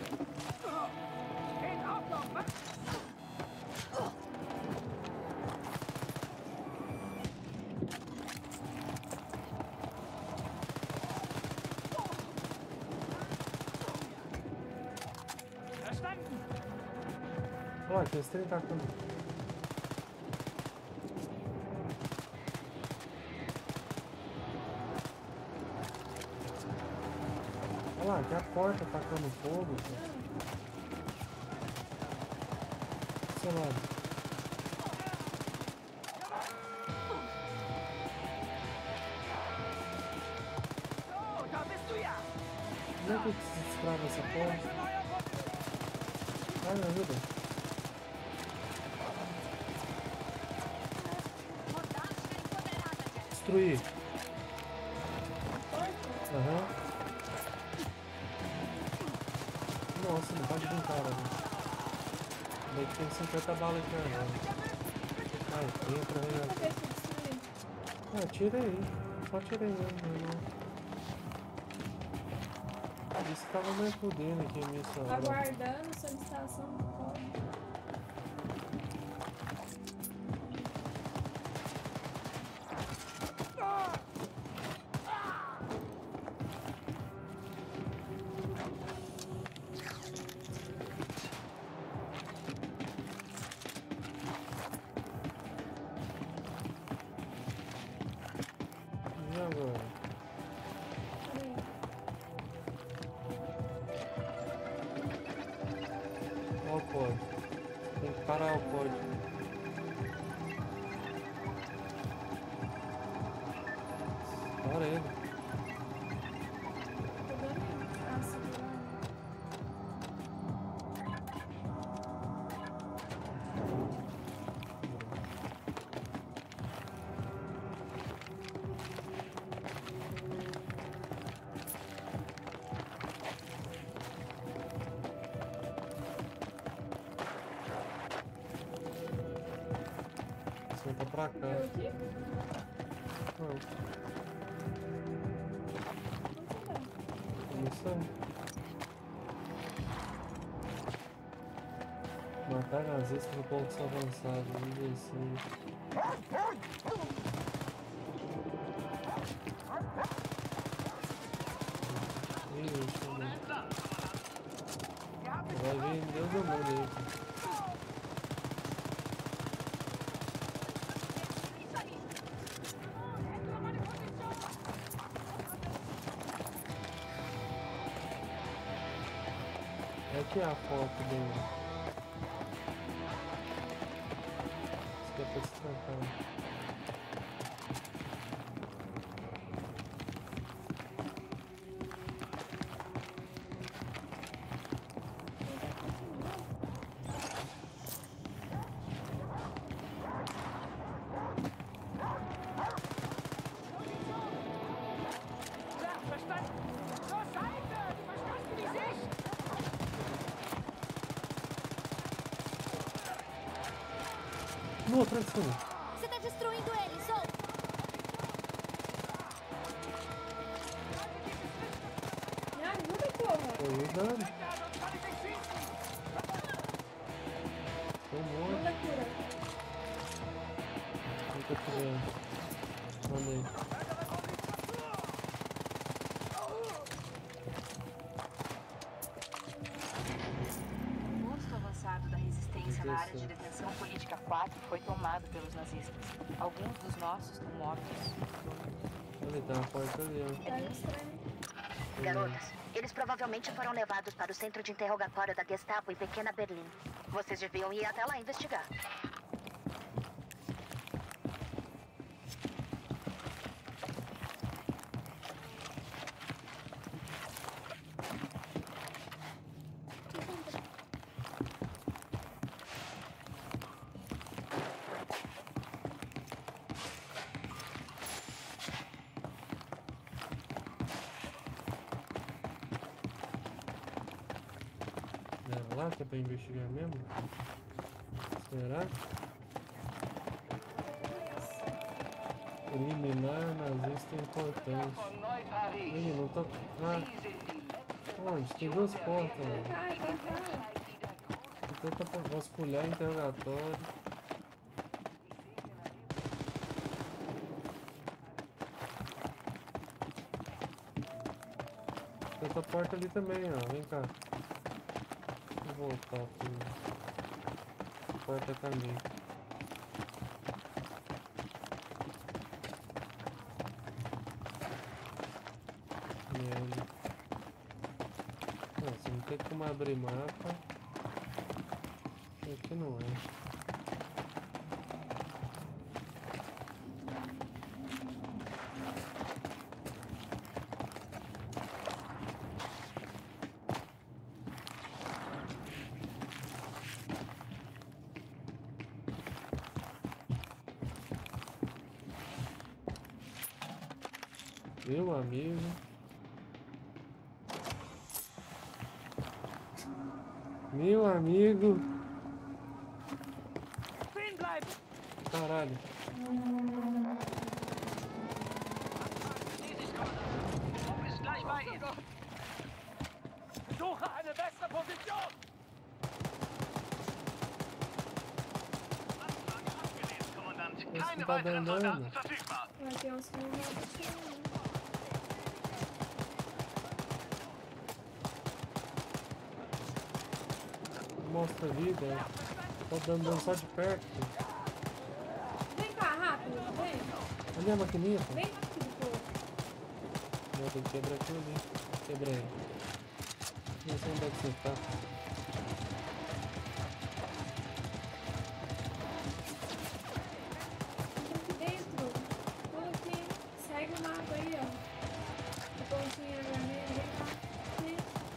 In Ordnung, was? Verstanden! Olha, tem esse trem tacando. Olha lá, tem a porta tacando fogo. Sei lá. Como é que se destrava essa porta? Ai, me ajuda. Destruir. Aham. Nossa, não pode brincar, velho. Daí tem 50 balas de arma. Ai, entra aí. Ah, tira aí. Só tira aí, meu. Isso tava me fudendo aqui, minha senhora. Aguardando solicitação do código. E agora? Olha o código. Tem que parar o código. Para ele. Senta pra cá. Começando. Matar nazistas no ponto avançado. Vamos ver se... Isso, né? Vai vir Deus do mundo aí. Aqui é a foto dele. Isso aqui é pra se trancar. No, atrás de cima. Você tá destruindo ele, Sol! Me ajuda, porra! Tô ajudando. Tô morto. Manda cura. Não tô tirando. Mandei. O posto avançado da resistência na área de detenção política 4 foi tomado pelos nazistas. Alguns dos nossos estão mortos. Ali, tá uma porta ali, ó. Garotas, eles provavelmente foram levados para o centro de interrogatório da Gestapo em Pequena Berlim. Vocês deviam ir até lá investigar. Lá que é pra investigar mesmo? Será? Eliminar nazista é importante. Ih, não tô... Ah, onde? Tem duas portas, mano. Tenta vasculhar interrogatório. Tem outra porta ali também, ó. Vem cá. Vou voltar aqui. Porta caminho. Nossa, não tem como abrir mapa. Aqui não é. Meu amigo. Meu amigo. Caralho. Suche eine bessere Position! Esse tá andando. Vai ter uns que não vão deixar. Mostra a vida. Tá andando só de perto. Vem cá, rápido, vem. Ali a maquininha, pô. Vem rápido, pô. Não, tem que quebrar aquilo ali. Quebrei. Não sei onde é que você tá. Aqui dentro. Pula aqui. Segue o mapa aí, ó. A pontinha vermelha. Vem cá. Vem.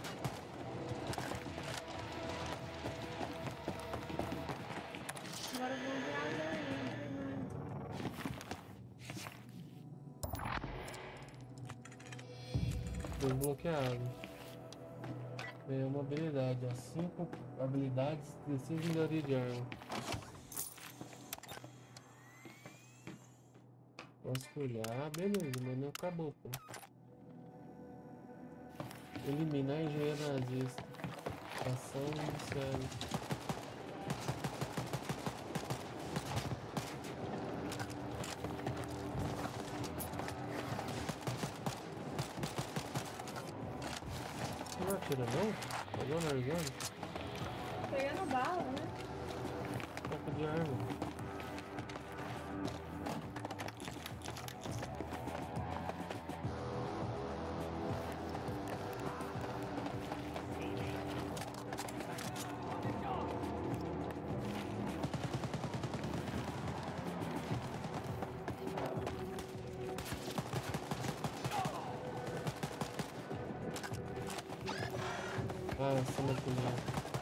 Agora eu vou viajar aí. Desbloqueado. É uma habilidade, ó. 5 habilidades, 16 melhoria de arma. Vasculhar, beleza, mas não acabou, pô. Eliminar engenheiro nazista. Ação iniciada. Não atira não? Pegou na argona? Pegando bala, né? Troca de arma. Ah, essa maquininha.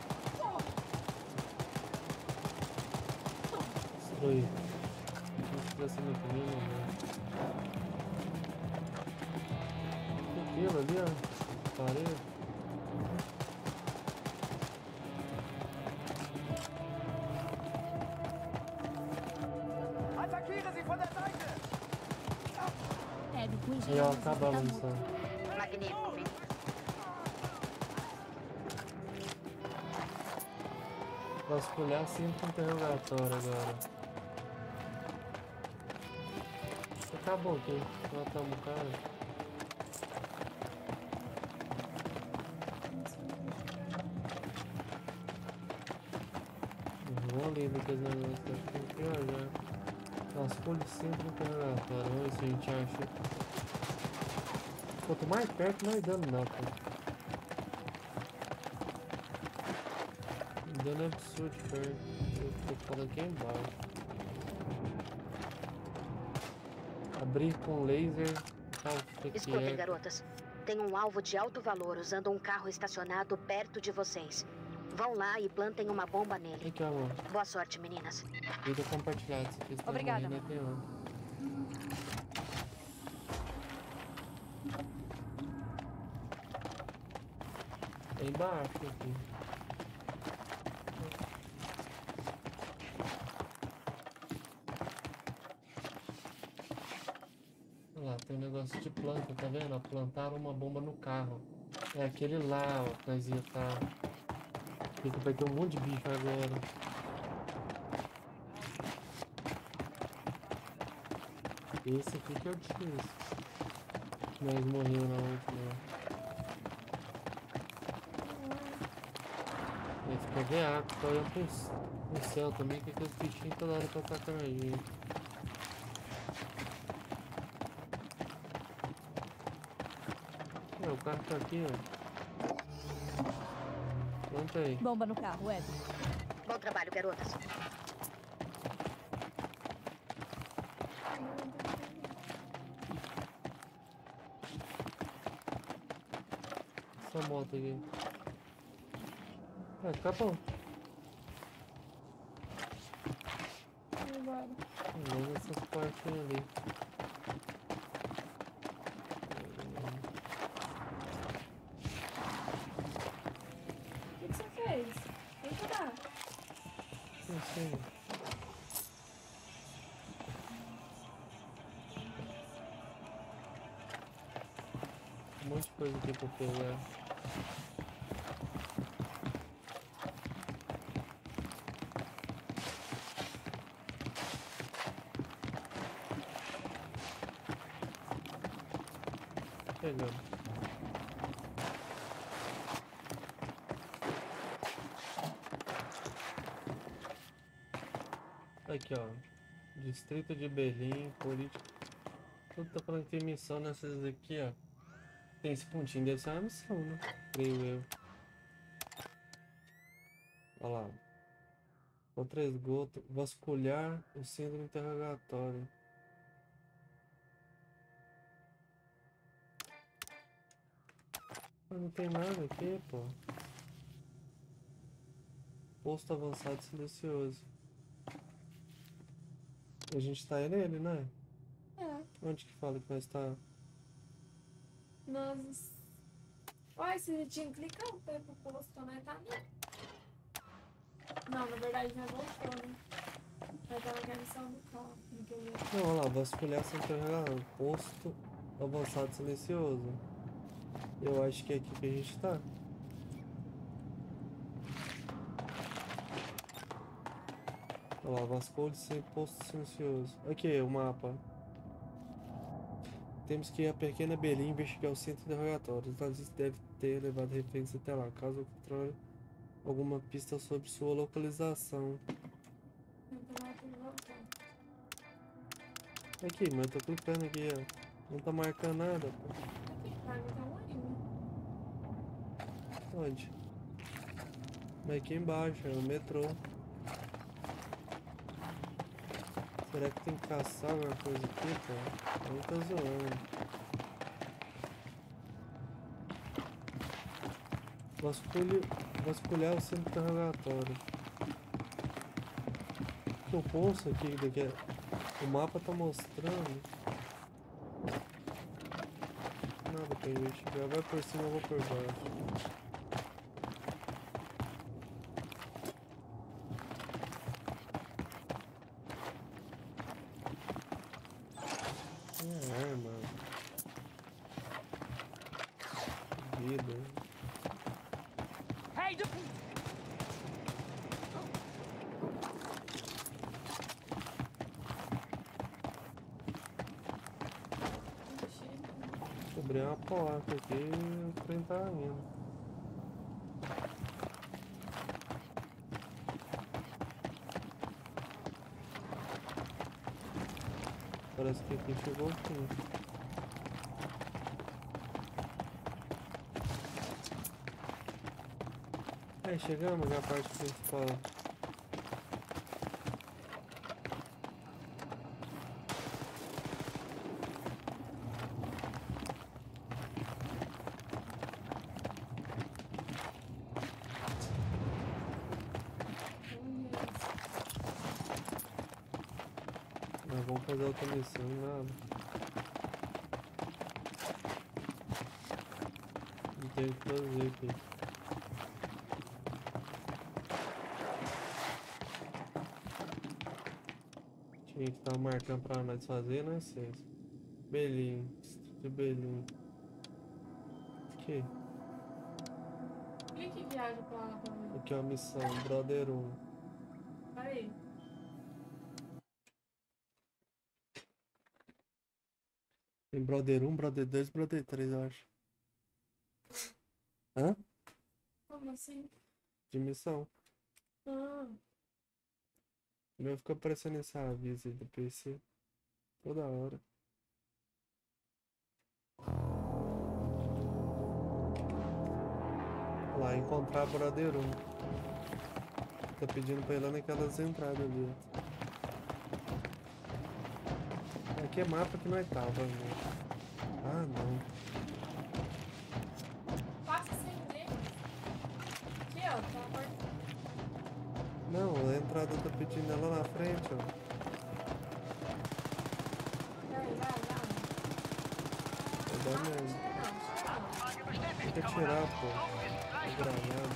Destruir. Destruir essa maquininha, né? Aquilo ali, ó. Parede. Attackiere sie von der Seite! E ó, acabava a missão. Magnífico, menino. Vasculhar 5 interrogatório agora. Acabou aqui. Matamos o cara. Vamos ali daqueles negócios. Tá ficando pior já. Vasculhe 5 interrogatório. Vamos ver se a gente acha. Quanto mais perto, mais dano dá, pô. Dano absurdo perto. Eu tô falando aqui embaixo. Abrir com laser. Escutem, garotas. Tem um alvo de alto valor usando um carro estacionado perto de vocês. Vão lá e plantem uma bomba nele. Aqui, amor. Boa sorte, meninas. Vídeo compartilhado. Se vocês estão Obrigada. morrendo, tem lá. É embaixo aqui. Olha lá, tem um negócio de planta, tá vendo? Plantaram uma bomba no carro. É aquele lá, ó, que nós ia tá. Aqui vai ter um monte de bicho agora. Esse aqui que é o difícil. Nós morreu na última. Esse pra ver água, tá olhando pro céu também, que aqueles bichinhos toda hora pra atacar a gente. O carro tá aqui, ó. Planta aí. Bomba no carro, Ed. Bom trabalho, garotas. Essa moto aqui. Vai ficar bom. Vamos essas partes ali. O que você fez? Vem cá. Não sei. Um monte de coisa aqui pra pegar. Pegando. Aqui, ó. Distrito de Berlim, política. Tudo tá falando que tem missão nessas aqui, ó. Tem esse pontinho, deve ser uma missão, né? Creio eu. Olha lá. Contra esgoto. Vasculhar o centro de interrogatório. Mas não tem nada aqui, pô. Posto avançado silencioso. A gente tá aí nele, né? É. Onde que fala que nós tá? Nós... Uai, você tinha que clicar o pé pro posto, né? Tá ali. Não, na verdade já voltou, né? Vai dar na missão do carro. Não, olha lá, vasculhar sem interrogatório. Posto avançado silencioso. Eu acho que é aqui que a gente tá. Olha lá, vasculho sem posto silencioso. Aqui, o mapa. Temos que ir a pequena Berlim investigar o centro de interrogatório. Os nazistas devem ter levado reféns até lá. Caso contrário, alguma pista sobre sua localização. Aqui, mas eu tô clicando aqui, ó. Não tá marcando nada, pô. Onde? Mas aqui embaixo, é o metrô. Será que tem que caçar alguma coisa aqui, pô? Eu tô zoando. Vasculhar o centro de interrogatório. Que o poço aqui, daqui, o mapa tá mostrando. Nada pra investigar. Vai por cima, eu vou por baixo. Arma. Vida. Hey, Abrir uma porta aqui e o trem tá indo. Parece que aqui chegou o fim. Aí chegamos na parte principal. Nós vamos fazer outra missão, nada. Não tem o que fazer aqui. Tinha que estar marcando pra nós fazer, né, César? Belinho. De Belinho. Aqui. Clique e viaja pra lá pra mim. Aqui é uma missão. Brother 1. Peraí. Tem Brother 1, Brother 2, Brother 3, eu acho. Hã? Como assim? De missão. Ah, O meu fica aparecendo esse aviso aí do PC. Toda hora. Lá, encontrar Brother 1. Tá pedindo pra ir lá naquelas entradas ali. Aqui é mapa que nós tava, né? Ah, não. passa sem ver. Aqui, ó, tá a porta. Não, a entrada tá pedindo ela na frente, ó. Vai. Vai dar merda. Tem que atirar, pô. A granada.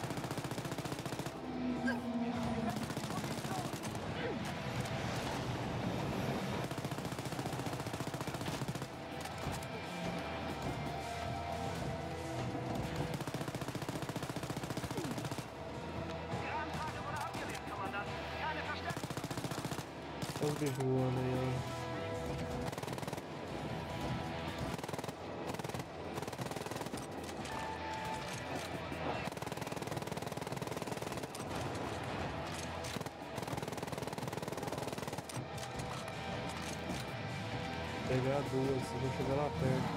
Olha os bichos voando aí, ó. Pegar duas, vou chegar lá perto.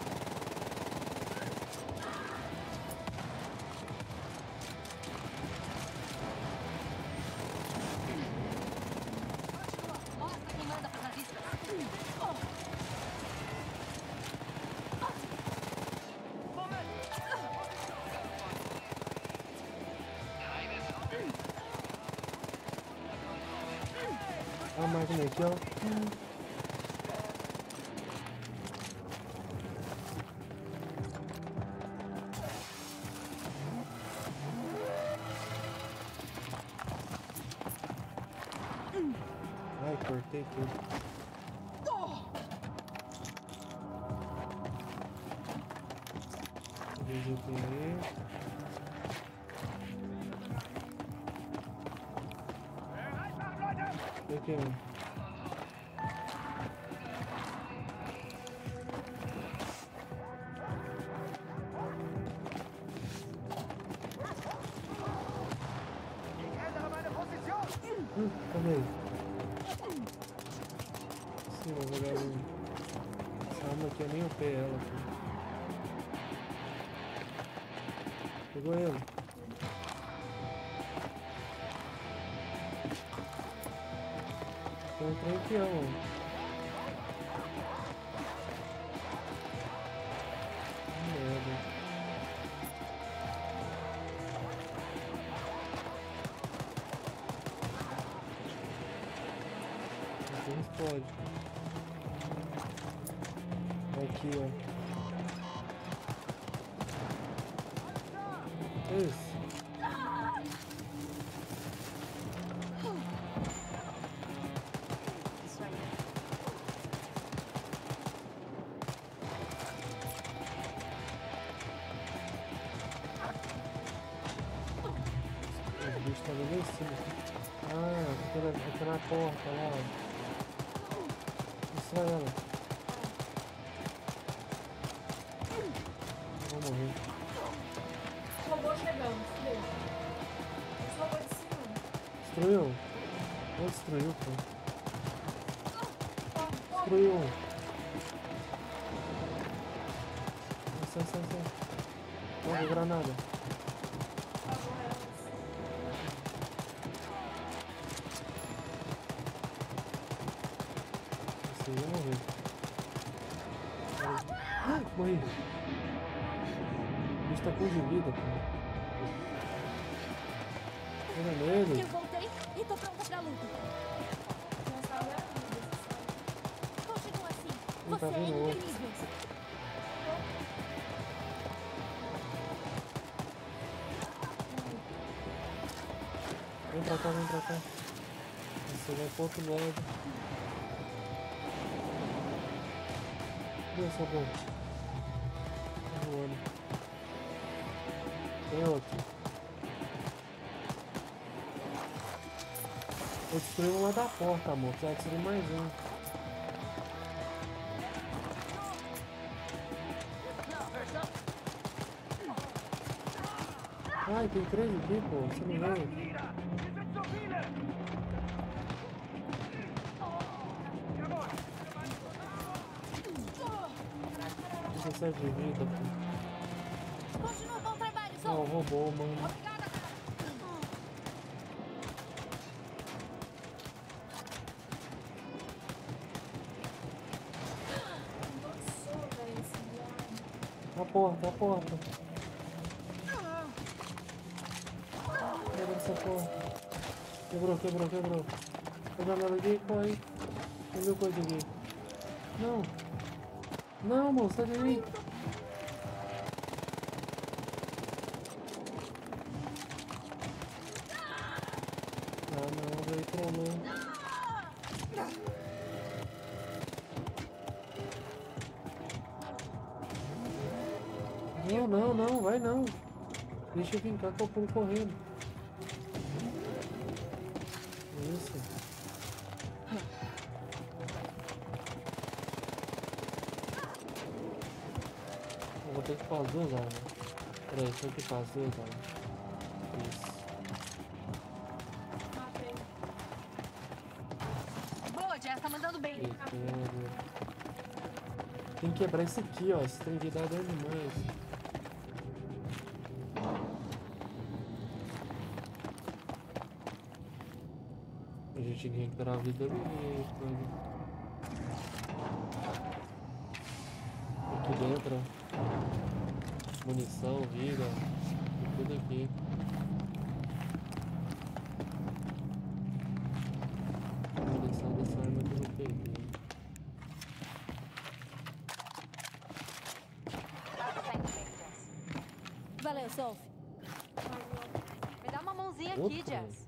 Mostra quem manda pras nazistas. A máquina aqui, ó. Ai, cortei tudo. Veja aqui aí. Aqui, ó. Cadê ele? Sim, vou jogar ali. Essa arma aqui eu nem upei ela. Filho. Pegou ele. Tem um trem aqui, ó. Merda. Assim explode. Aqui, ó. Isso. Isso aí. Os bichos estão ali em cima. Ah, aqui na porta lá, ó. Destrói ela. Vou morrer. Robô chegando, filho. Esse robô de cima. Destruiu. Não destruiu, pô. Destruiu. Sai. Joga granada. Esse aí eu morri. Morri. O bicho tá com de vida, pô. Olha nele. Eu voltei e tô pronta pra luta. Já sabe a vida, você sabe. Continua assim. Não tá Você é vendo outro. incrível. Vem pra cá. Você vai pro outro lado. Esse é bom. Tá voando. Tem outro. Eu destruí uma da porta, amor. Precisa destruir mais um. Ai, tem 3 aqui, pô. Você não vê? Você de vida, pô. Continua o bom trabalho, Não, Sol. roubou, mano. A porta, a porta. Quebra essa porta. Quebrou, quebrou, quebrou. Vou jogar aqui, corre. Tem mil coisa aqui. Não. Não, moço, sai de mim. Ah, não, veio trolando. Não, não, não, vai não. Deixa eu brincar que eu pulo correndo. Isso. Eu vou ter que fazer duas armas. Peraí, deixa eu que fazer duas armas. Isso. Boa, Jess, tá mandando bem. Tem que quebrar isso aqui, ó. Esse trem de dar dano demais. A gente tem que recuperar a vida ali, aqui dentro, ó. Munição, vida, tudo aqui. A munição dessa arma que eu não peguei. Valeu, Sophie. Me dá uma mãozinha aqui, Outra? Jess.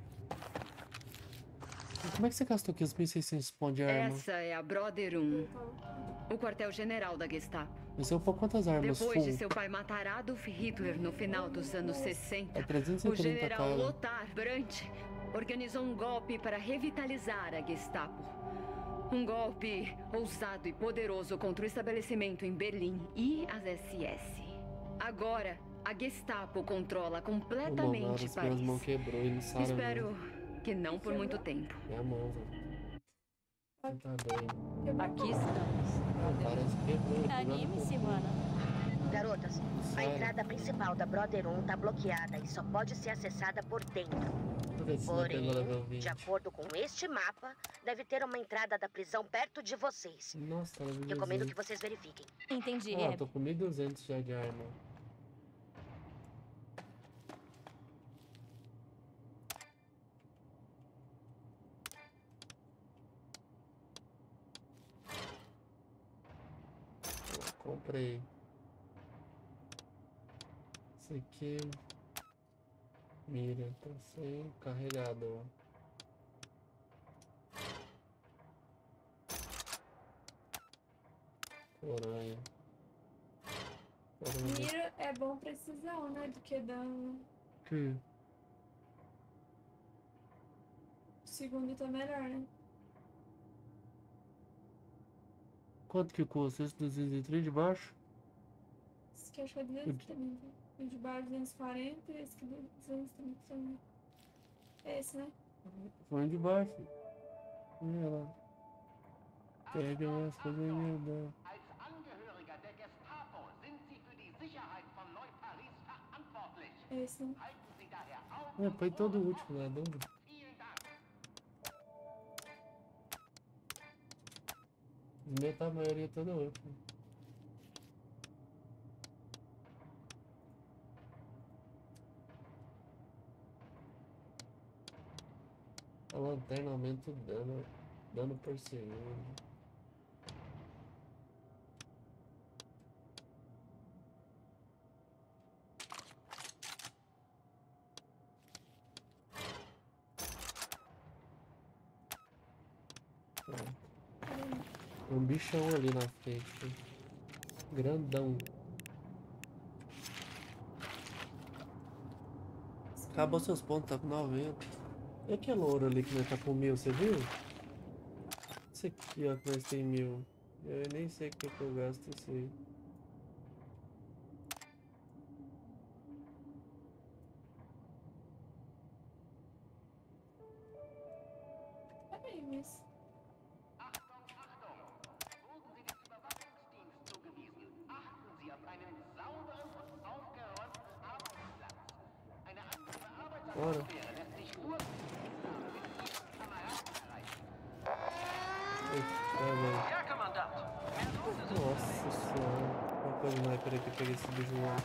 E como é que você gastou aqui os 1.600 pontos de arma? Essa é a Brother 1, o quartel-general da Gestapo. Mas eu pôr quantas armas Depois full? de seu pai matar Adolf Hitler no final dos anos 60, É 330 o general cada. Lothar Brandt organizou um golpe para revitalizar a Gestapo. Um golpe ousado e poderoso contra o estabelecimento em Berlim e as SS. Agora, a Gestapo controla completamente As minhas mãos Paris. quebrou, ele sabe. Espero que não por muito tempo. Minha mão, velho. Você tá bem. Aqui estamos. Parece que quebrou. Anime-se, mana. Garotas, a Sério? entrada principal da Brother 1 tá bloqueada e só pode ser acessada por dentro. Deixa eu ver se não Porém, pegou level 20. de acordo com este mapa, deve ter uma entrada da prisão perto de vocês. Nossa, tá level Recomendo que 200. vocês verifiquem. Entendi, Ah, Abby. tô com 1.200 já de arma. Comprei. Esse aqui. Mira, tá sem carregador. Coranha. Mira é bom precisão, né? Do que dano. Que? O segundo tá melhor, né? Quanto que custa? Esse 203 de baixo? Esse aqui acho que é 230. O de baixo 240 e esse aqui 230. É esse, né? Foi de baixo. Olha lá. Pega as coisas e me dá. Als Angehöriger der Gestapo sind Sie für die Sicherheit von Neu-Paris verantwortlich. É esse, né? Halten Sie daher Augen É, foi todo o último, né? Não. Vielen Dank. Metade, a maioria todo o último. A lanterna aumenta o dano por segundo. Pronto. Um bichão ali na frente. Grandão. Acabou seus pontos, tá com 90. E aquele ouro ali que nós tá com 1000, você viu? Esse aqui, ó, que nós tem 1000. Eu nem sei o que eu gasto isso aí. Peraí, mas... Bora. Eita, velho. Nossa senhora. Uma coisa mais, peraí que eu peguei esse bicho lá.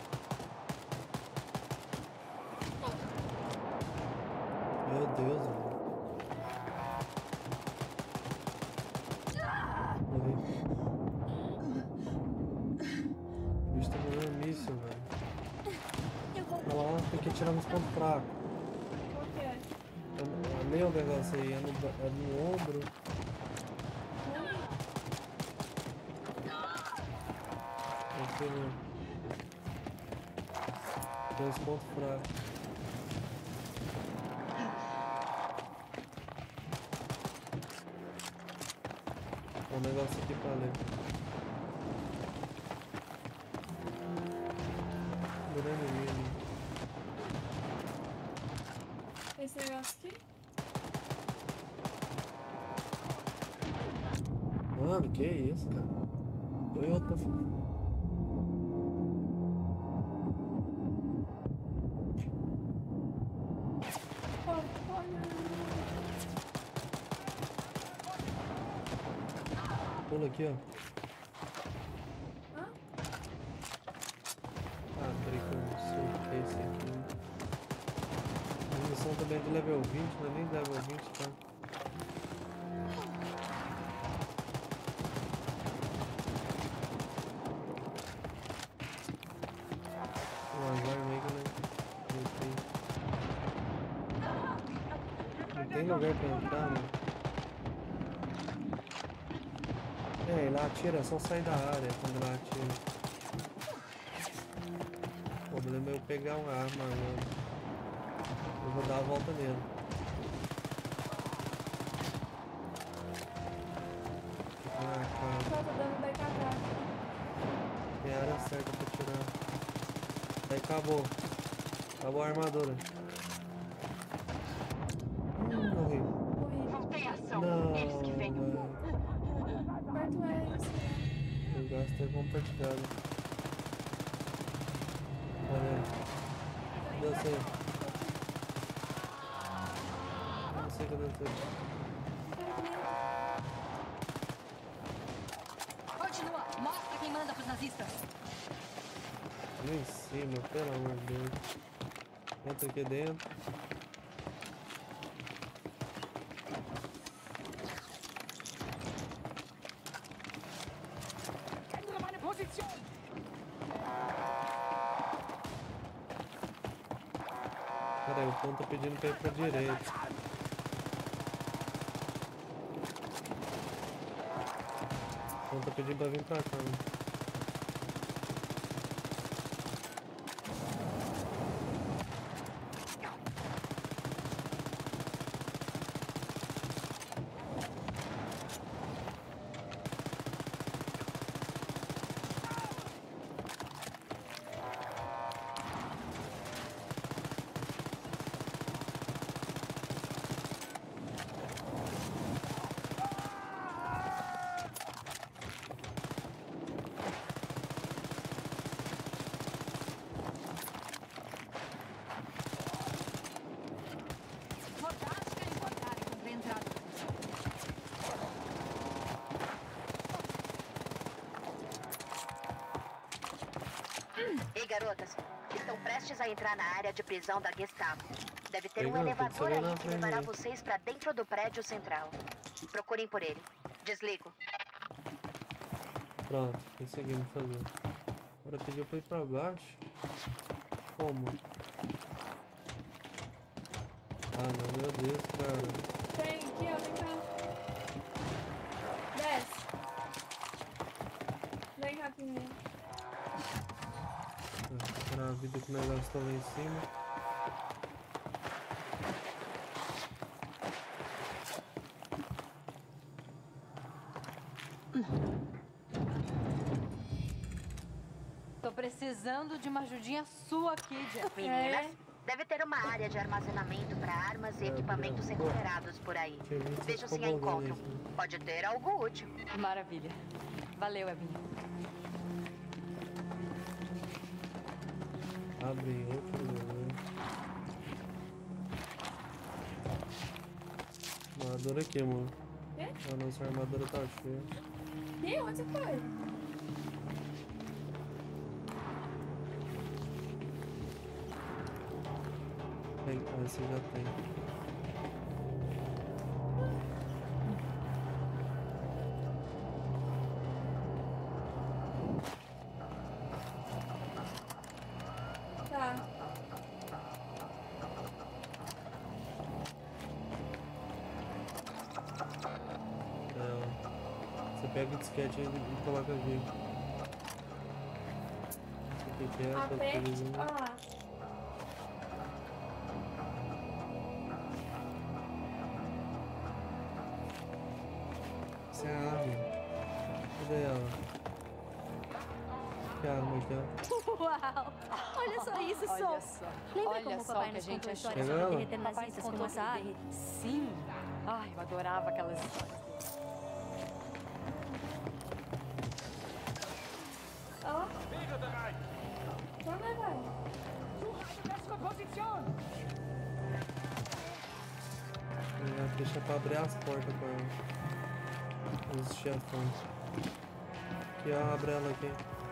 Meu Deus, velho. Morri. O bicho tá mandando míssil, velho. Olha lá, tem que tirar uns pontos fracos. Qual que é? Lê o negócio aí, é no ombro. Aqui no... Dois pontos fracos. Um negócio aqui pra ler. Grande mesmo. Esse negócio aqui? Mano, que isso, cara? Toyota. Pula aqui, ó. Hã? Ah, peraí que eu não sei o que é esse aqui. A missão também é de level 20, não é nem de level 20, tá? Não tem lugar pra entrar, mano. É, ele atira, é só sair da área quando ele atira. O problema é eu pegar uma arma agora. Eu vou dar a volta nele. Ah, cara. Só tô dando daí pra cá. Tem a área certa pra tirar. Aí acabou. Acabou a armadura. Morri. Voltei à ação. Não, Eles que vêm. velho. Quarto é esse. Eu gasto é compartilhado. Olha. Deu certo. Não sei o que deu certo. Continua. Mostra quem manda pros nazistas. Ali em cima, pelo amor de Deus. Entra aqui dentro. Peraí, o ponto tá pedindo pra ir pra direita. O ponto tá pedindo pra vir pra cá. Né? Ei, garotas. Estão prestes a entrar na área de prisão da Gestapo. Deve ter Ei, um garoto, elevador você aí vai lá que pra levará mim. vocês pra dentro do prédio central. Procurem por ele. Desligo. Pronto, conseguimos fazer. Agora pediu pra ir pra baixo. Como? Ah, não, meu Deus, cara. Tem aqui, ó, vem cá. Desce. Vem, rapinha. vida que nós gastou lá em cima. Tô precisando de uma ajudinha sua aqui, Jeff. Meninas, deve ter uma área de armazenamento para armas e equipamentos recuperados por aí. Vejam se a encontram. Pode ter algo útil. Maravilha. Valeu, Ebinho. Abre outro lugar. Armadura aqui, amor. Quê? A nossa armadura tá cheia. E onde você foi? Tem, esse já tem. Tá. Você pega o disquete e coloca aqui. Isso aqui que é a Aperte. Ah. Isso é a arma. Cadê ela? Que arma aqui, ó? Uau! Olha só isso, Olha Sol. só. Lembra Olha como o só papai que a nos gente contou achou. histórias Pegou? sobre derreter Papai nazistas contou com essa que arma? Sim. Ai, eu adorava aquelas histórias. Ó. Wäre bereit. Então vai. Suche eine bessere Position. Deixa pra abrir as portas pra os chefões. Aqui, ó, abre ela aqui.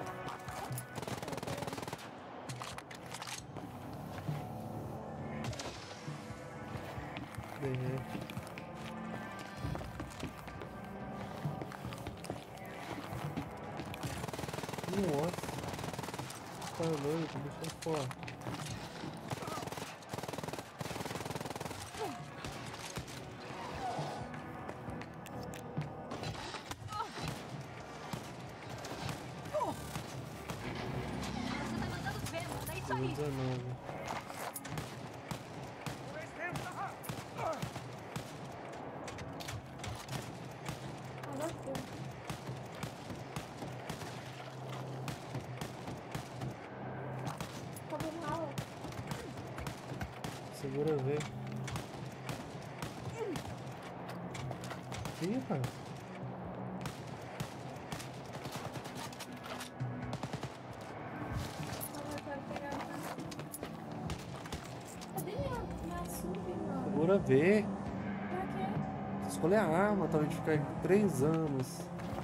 Derrete. Nossa. Tá doido, deixa eu fora. Isso aí. 19. Segura V. Ih, cara. Segura V. Escolher a arma, talvez ficar 3 anos.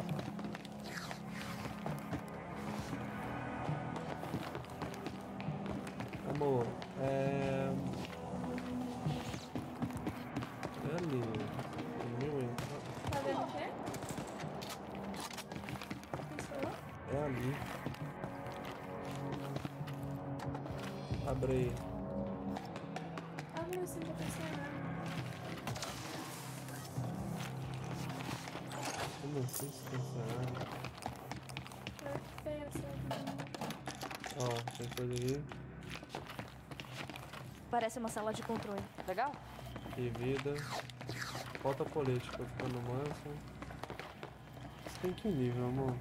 Amor, é ali. Tá vendo o quê? É ali. Abre aí. Abre assim, já pensei. Eu não sei se tem essa arma. Ó, tem coisa ali. Parece uma sala de controle. Legal? E vida. Falta política ficando manso. Você tem que nível, amor?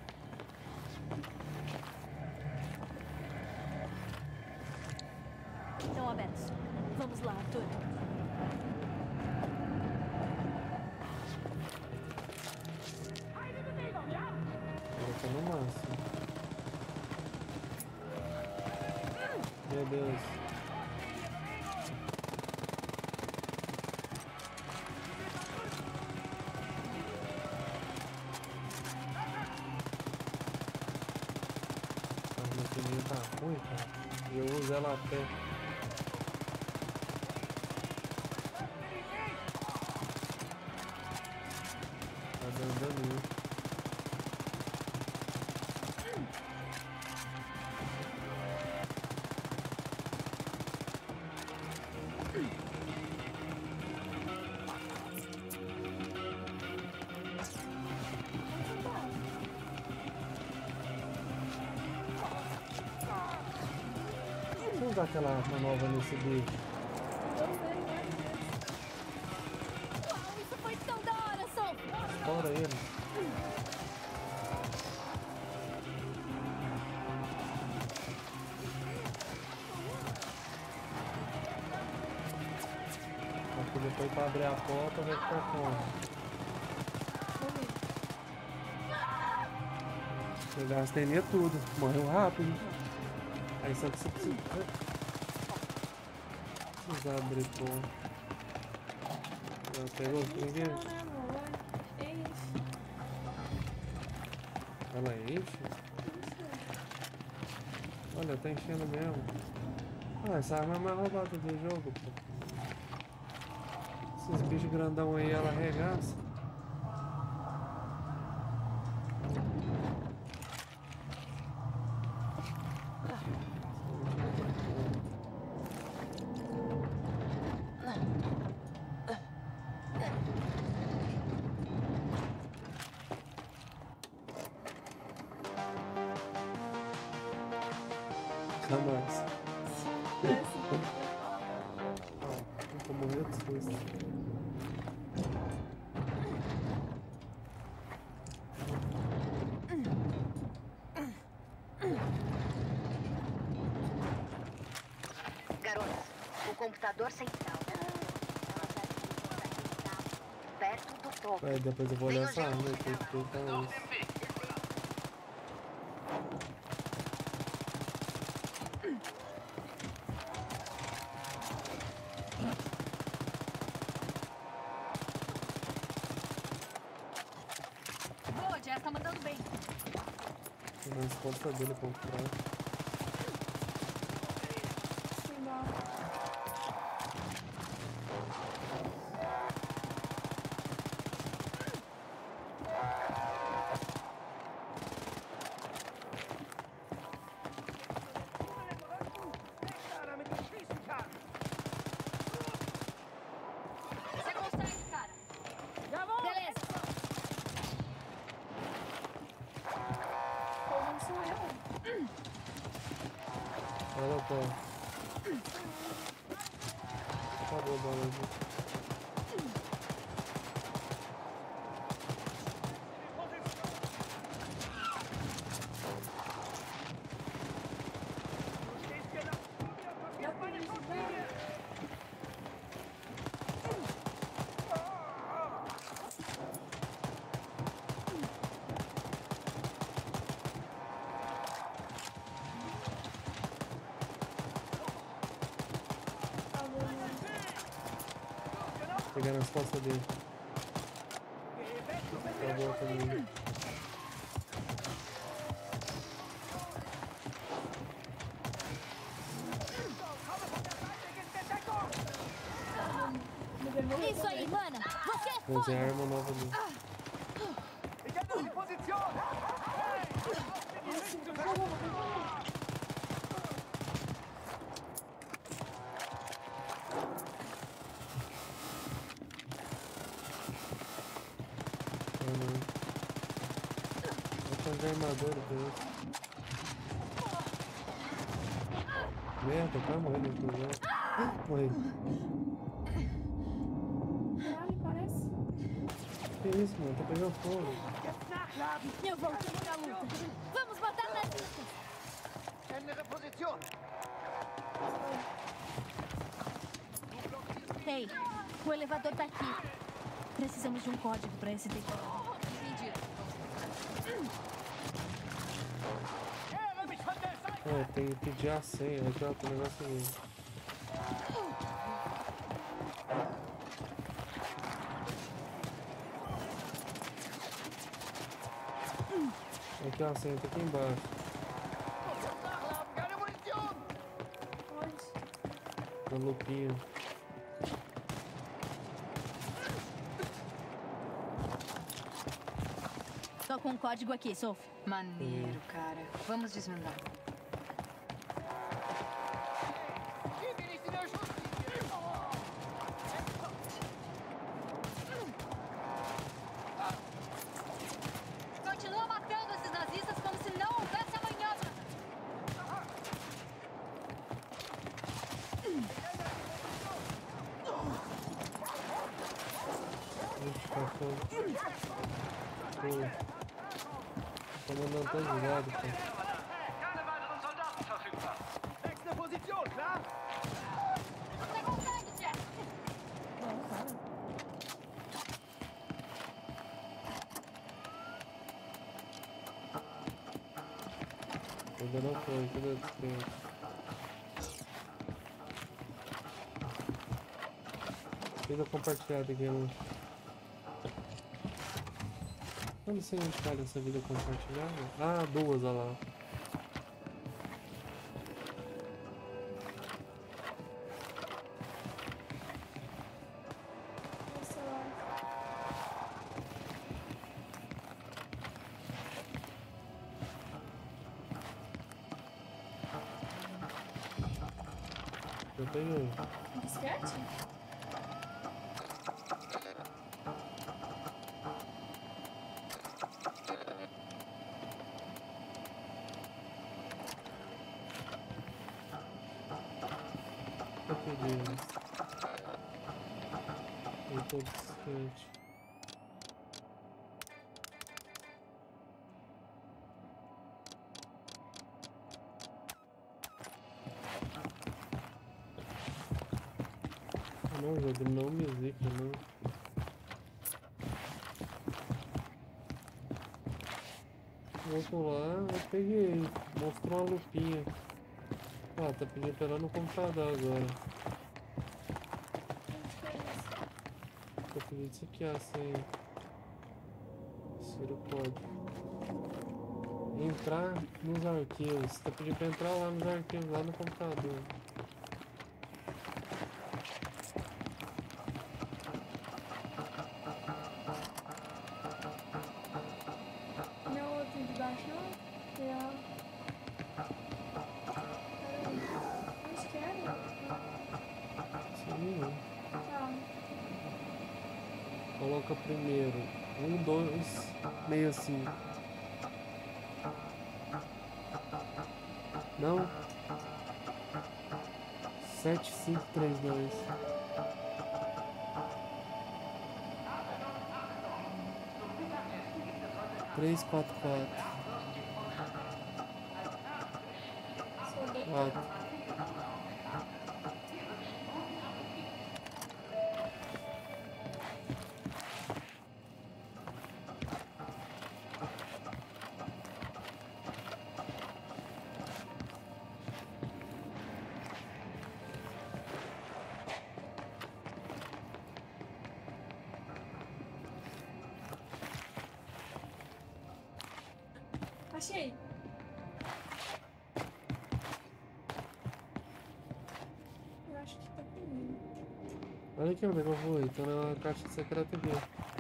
Estão abertos. Vamos lá, Arthur. Agora tá no máximo. Meu Deus. A maquininha tá ruim, cara. E eu uso ela a pé. Tá dando daninho. usar aquela manobra nesse bicho. Uau, isso foi tão da hora, Sol! Estoura ele. Porque depois pra abrir a porta vai ficar como? Eu gastei nem tudo, morreu rápido. Aí só que você precisa abrir porta. Já pegou? Ninguém. Ela enche? Olha, tá enchendo mesmo. Ah, essa arma é mais roubada do jogo, pô. Esses bichos grandão aí, ela arregaça. Jamais. Vou morrer de susto. Garotas, o computador central. Perto do topo. É, depois eu vou olhar essa arma aqui, porque tá isso. Boa, Jess, tá mandando bem. Tem uma resposta dele pra comprar. Você consegue, cara. Beleza. Ela tá. Acabou a bola aqui. Pegar nas costas dele. Acabou também. Isso aí, mana. Você é Vou usar a foda. arma nova dele. Vou fazer armadura pra isso. Merda, tá morrendo aqui já. Morri. Caralho, parece. Que isso, mano? Tá pegando fogo. Eu voltei pra luta. Vamos matar nazistas. Ei, o elevador tá aqui. Precisamos de um código pra esse daqui. É, tem que pedir a senha. Aqui, ó, tem um negócio aí. Aqui, ó, a senha tá aqui embaixo. Na lupinha. Tô com um código aqui, Sophie. Maneiro, cara. Vamos desvendar. Continua matando esses nazistas como se não houvesse amanhã. bagulho. Tô mandando todos os lados, pô. Keine weiteren Soldaten verfügbar. Nächste Position, klar? Ainda não foi, tudo descrente. Vida compartilhada aqui, né? Onde você encara essa vida compartilhada? Ah, duas, olha lá. Eu peguei. Disquete? Eu peguei. Eu tô disquete. Não, o jogo não me zica, não. Vou lá, eu peguei. Mostrou uma lupinha. Ah, tá pedindo pra ir lá no computador agora. Tô pedindo isso aqui, a senha. Insira o código. Entrar nos arquivos. Tá pedindo pra entrar lá nos arquivos, lá no computador. Não, outro de baixo não? Real. Acho que era. Sim, Tá. coloca primeiro 1, 2, 65. Não. 7532. Três, quatro, quatro. Quatro. Achei. Eu acho que tá comigo. Olha aqui onde é que eu vou. Tô na caixa secreta aqui.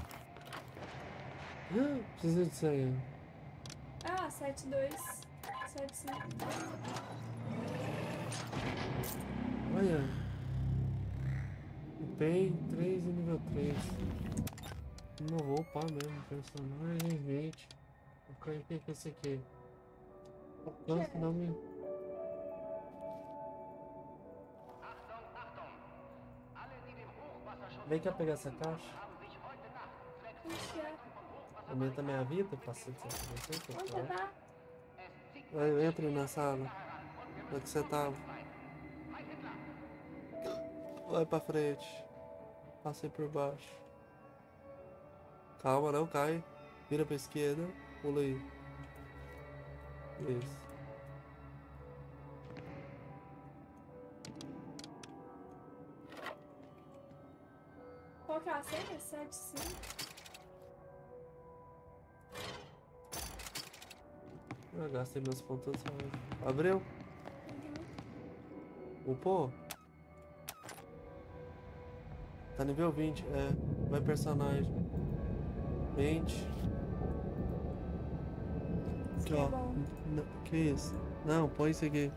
Precisa de senha. Ah, 7275. Olha. Tem 3 e nível 3. Não vou upar mesmo. Personagem 20. O que é esse aqui? Nossa, não me. Vem cá pegar essa caixa. Onde que é? Aumenta minha vida, passa de 160. Onde você tá? Entra na sala. Onde você tava? Vai pra frente. Passei por baixo. Calma, não cai. Vira pra esquerda. Pula aí. Isso. Qual que é a senha? 75. Eu gastei meus pontos. Abriu? Upou? Tá nível 20. É. Vai personagem. 20. Aqui, ó. Que isso? Não, põe isso aqui.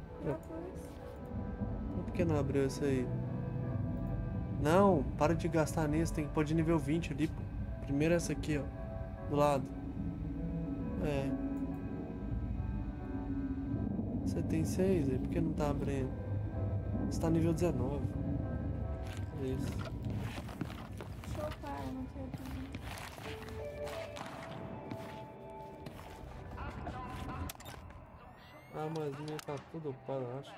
Por que não abriu isso aí? Não, para de gastar nisso. Tem que pôr de nível 20 ali. Primeiro essa aqui, ó. Do lado. É. Você tem 6 aí? Por que não tá abrindo? Você tá nível 19. É isso. Deixa eu parar, não quero pedir. Ah, mas minha tá tudo para, eu acho.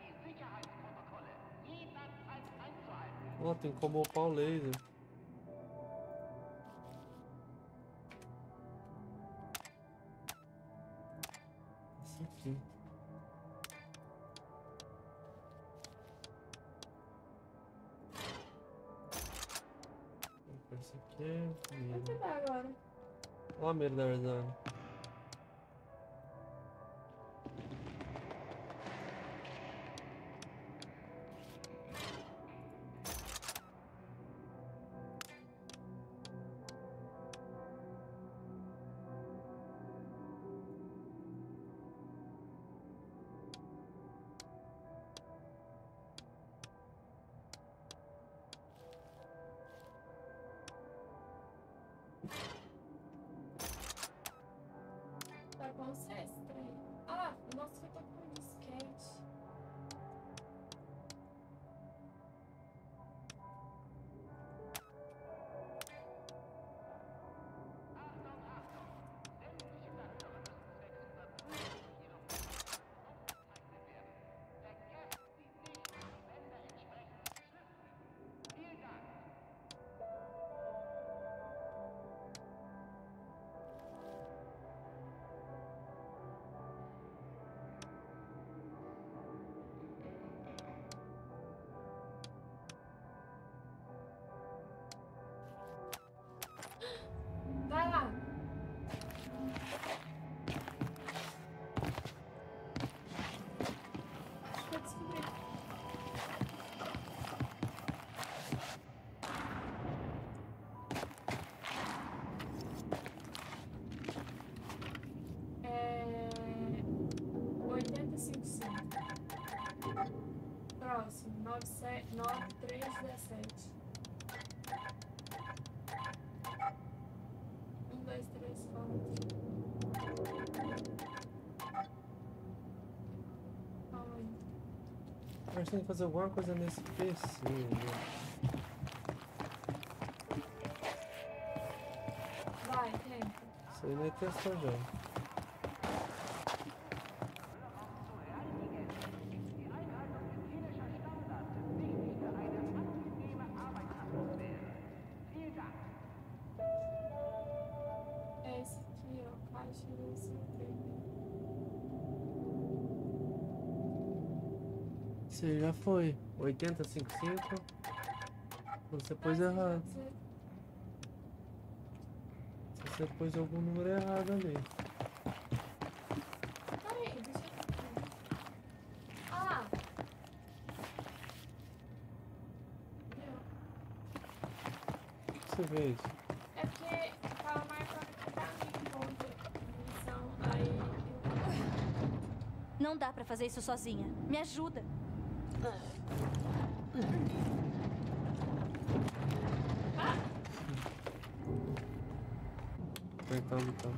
Ó, tem como upar o laser. Isso aqui. Isso aqui é. Onde vai agora? Ó a merdarzana. Tá bom, você é estranho. Ah, nossa, eu tô com disquete. Vai lá. Vou descobrir. É... 85,5. Próximo, 9317. 1, 2, 3, 4. Calma aí. A gente tem que fazer alguma coisa nesse PC, né? Vai, tenta. Isso aí não é testar já. É esse aqui, ó. Caixa desse aqui. Você já foi. 8055. Você pôs errado. Você pôs algum número errado ali. Peraí, deixa eu ver. Ah! Meu, O que você fez? é porque tava marcando que tá em ponto. Missão, aí. Não dá pra fazer isso sozinha. Me ajuda. Apertar o botão.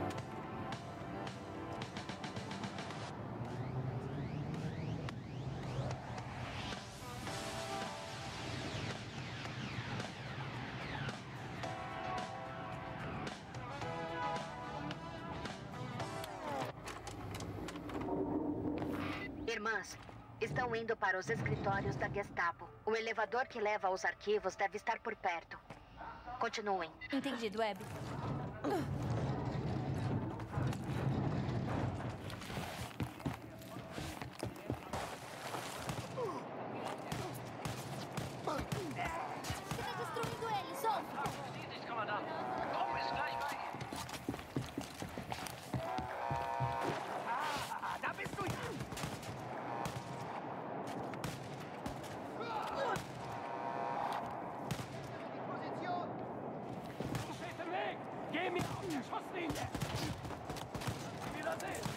Irmãs, estão indo para os escritórios da Gestapo. O elevador que leva aos arquivos deve estar por perto. Continuem. Entendido, Abby. Está destruindo ele, Sophie! Da bist du! Position! Steht im Weg! Geh mir auf der Schusslinie! Wiedersehen!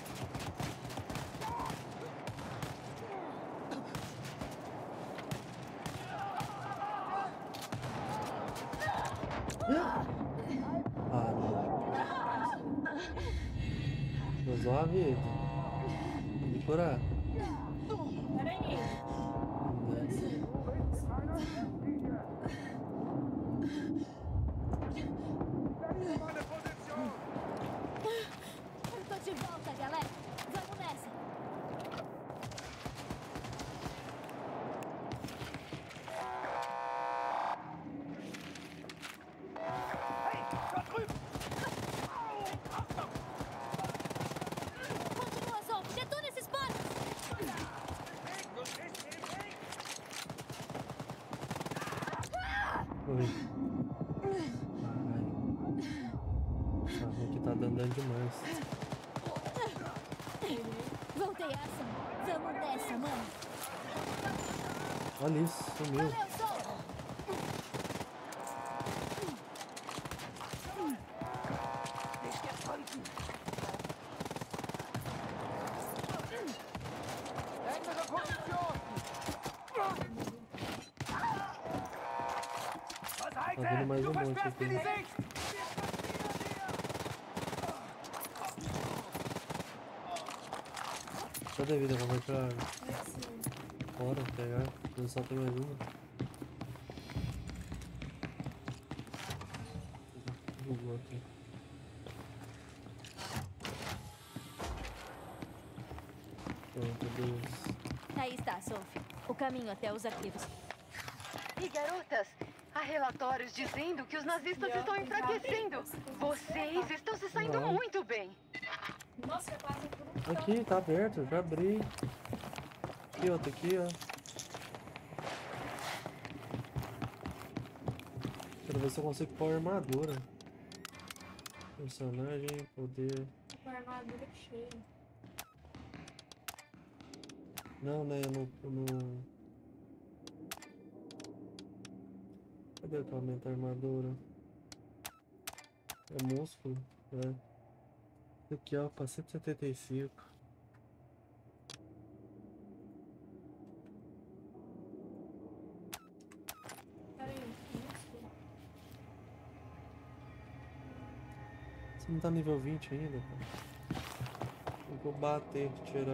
Ah, usou a vida. Tem que curar. Peraí. Eu tô de volta, galera. Vamos nessa. Oi. Ai. Essa rua aqui tá dando dano demais. Voltei a ação. Vamos nessa, mano. Olha isso, sumiu. Tá vindo mais um monte aqui. Cadê a vida? Vamos ver pra fora, pegar. Só tem mais uma. Bugou aqui. Pronto, Deus. Aí está, Sophie. O caminho até os arquivos. E garotas, há relatórios dizendo que os nazistas estão enfraquecendo. Vocês estão se saindo muito bem. Nossa, eu passei por um Aqui, tá aberto, já abri. Aqui, outro aqui, ó. Quero ver se eu consigo pôr armadura. Personagem, poder. com a armadura cheia. Não, né? No... Cadê que aumenta a armadura? É músculo, né? Aqui, ó, pra 175. Peraí, músculo. Você não tá nível 20 ainda, cara? Eu vou bater, tirar.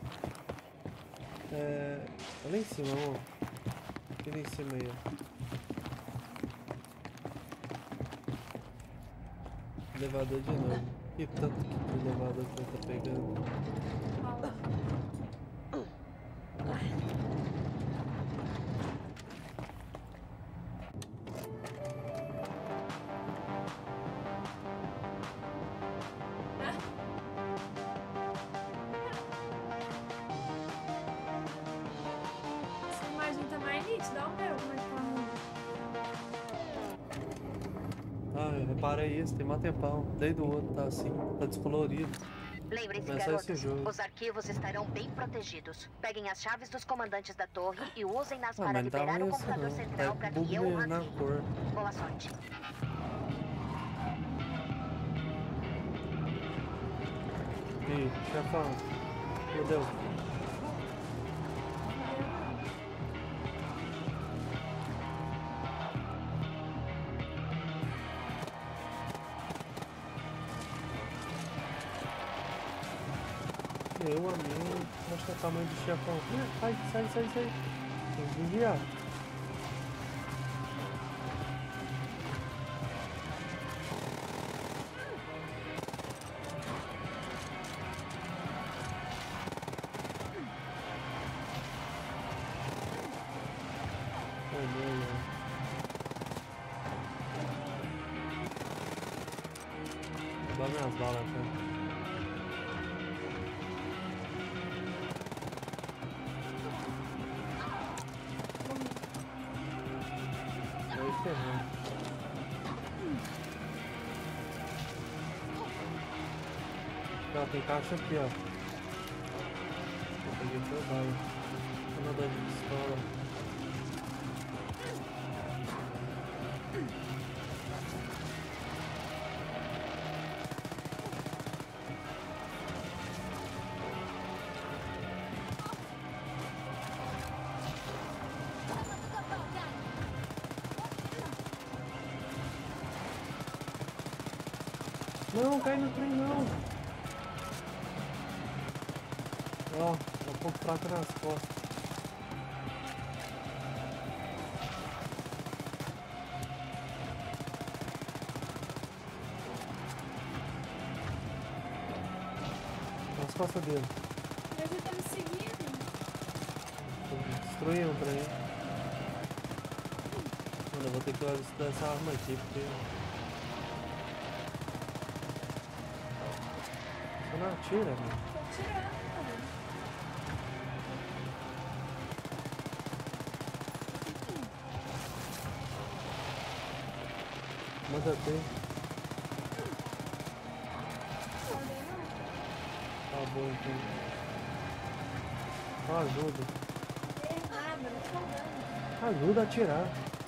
É... lá em cima, ó. Aqui lá em cima aí, ó. Elevador de novo. Que tanto que o elevador que tá pegando. Essa imagem tá mais nítida, olha o meu, como é que tá no... Ah, eu reparei isso, tem mais tempão. Desde o outro tá assim, tá descolorido. Lembrem-se, Começa esse garotos, jogo. os arquivos estarão bem protegidos. Peguem as chaves dos comandantes da torre e usem-nas Ah, para mas não tava liberar o isso computador não. central Tá para que bug eu o na hackeie. cor. Boa sorte. Ih, chefão. Meu Deus. Meu amigo, acho que é o tamanho do chefão. Ai, sai. Tem que desviar. Ai, meu. Vou dar minhas balas, cara. Aí ferrou. Ó, tem caixa aqui, ó. Eu peguei por bala. Vou nadar de pistola. Não, cai no trem não. Ó, um pouco fraco nas costas. Nas costas dele. Mas ele tá me seguindo. Destruir um trem. Mano, eu vou ter que estudar essa arma aqui, porque... Você não atira, mano. Tô tirando. Ainda tem. Tá bom então. Só ajuda. Ajuda a atirar.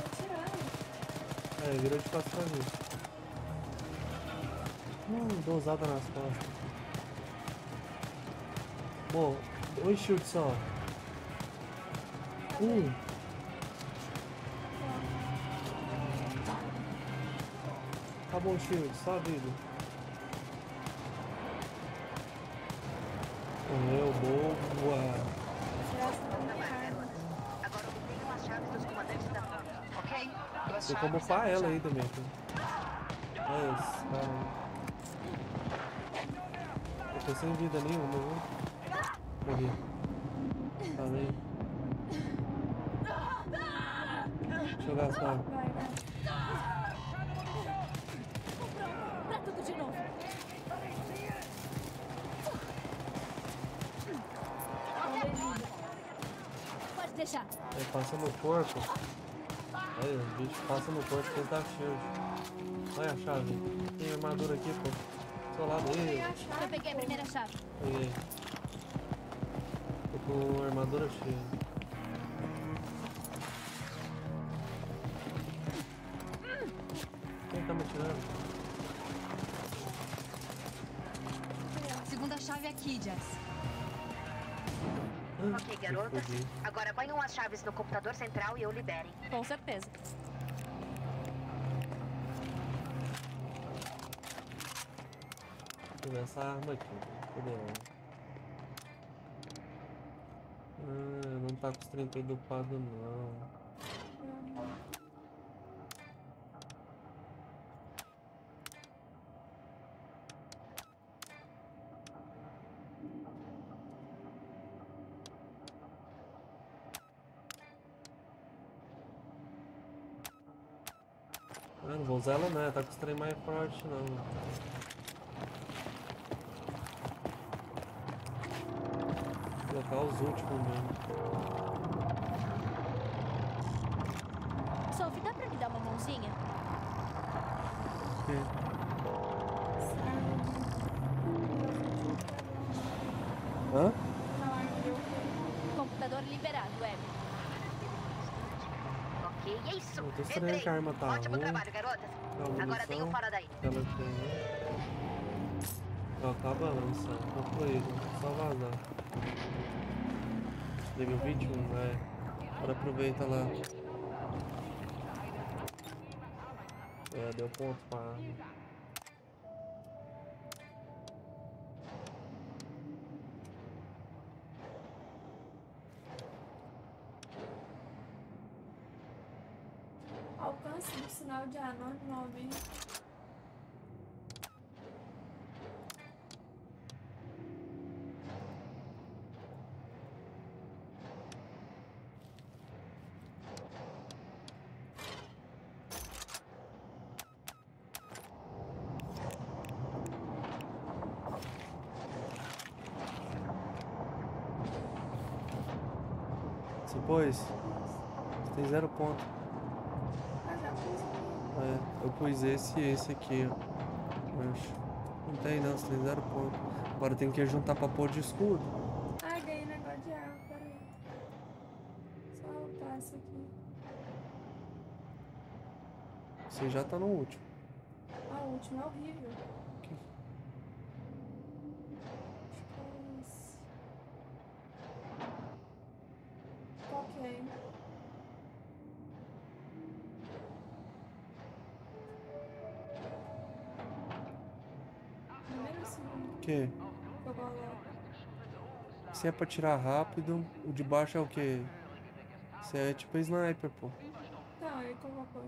É, virou de costas pra mim. Dosada nas costas. Bom, 2 shields só. Acabou o shield, só a vida. Morreu, boa. Agora obtenham as chaves dos comandantes da torre. Ok? Tem como upar ela aí também. Olha esse cara. Eu tô sem vida nenhuma, viu? Morri. Tá bem. Deixa eu gastar. Pra tudo de novo. Pode deixar. Aí passa no corpo. Aí, os bichos passam no corpo porque tá shield. Olha a chave. Tem armadura aqui, pô. Do seu lado aí. Eu peguei a primeira chave. Peguei. Tô com armadura cheia. Quem tá me atirando? Segunda chave aqui, Jess. Ok, garotas. Agora ponham as chaves no computador central e eu liberem. Com certeza. Deixa eu ver essa arma aqui. Poderosa. Não tá com os 30 dupado não. Não vou usar ela não, tá com os trem mais forte não. Vou colocar os últimos mesmo. Sophie, dá pra me dar uma mãozinha? Sim. Hã? Computador liberado, Abby. Ok, é isso. Eu tô estranhando que a arma tá Ótimo ruim. trabalho, garotas. Agora tem o fora daí. Ela tem. Ó, tá a balança. Concluído. Só vazar. Nível 21, Agora aproveita lá. Deu ponto pra arma. Alcance do sinal de anônimo. Você pôs? Você tem 0 ponto. Eu pus esse e esse aqui, ó. Acho. Não tem não, você tem 0 ponto. Agora tem que juntar pra pôr de escudo. Ai, ganhei negócio de arma, peraí. Só upar isso aqui. Você já tá no último. Ah, o último é horrível. Que- Qual que é? Primeiro ou segundo? O quê? Eu coloco. Se é pra tirar rápido, o de baixo é o quê? Você é tipo sniper, pô. Não, ele colocou.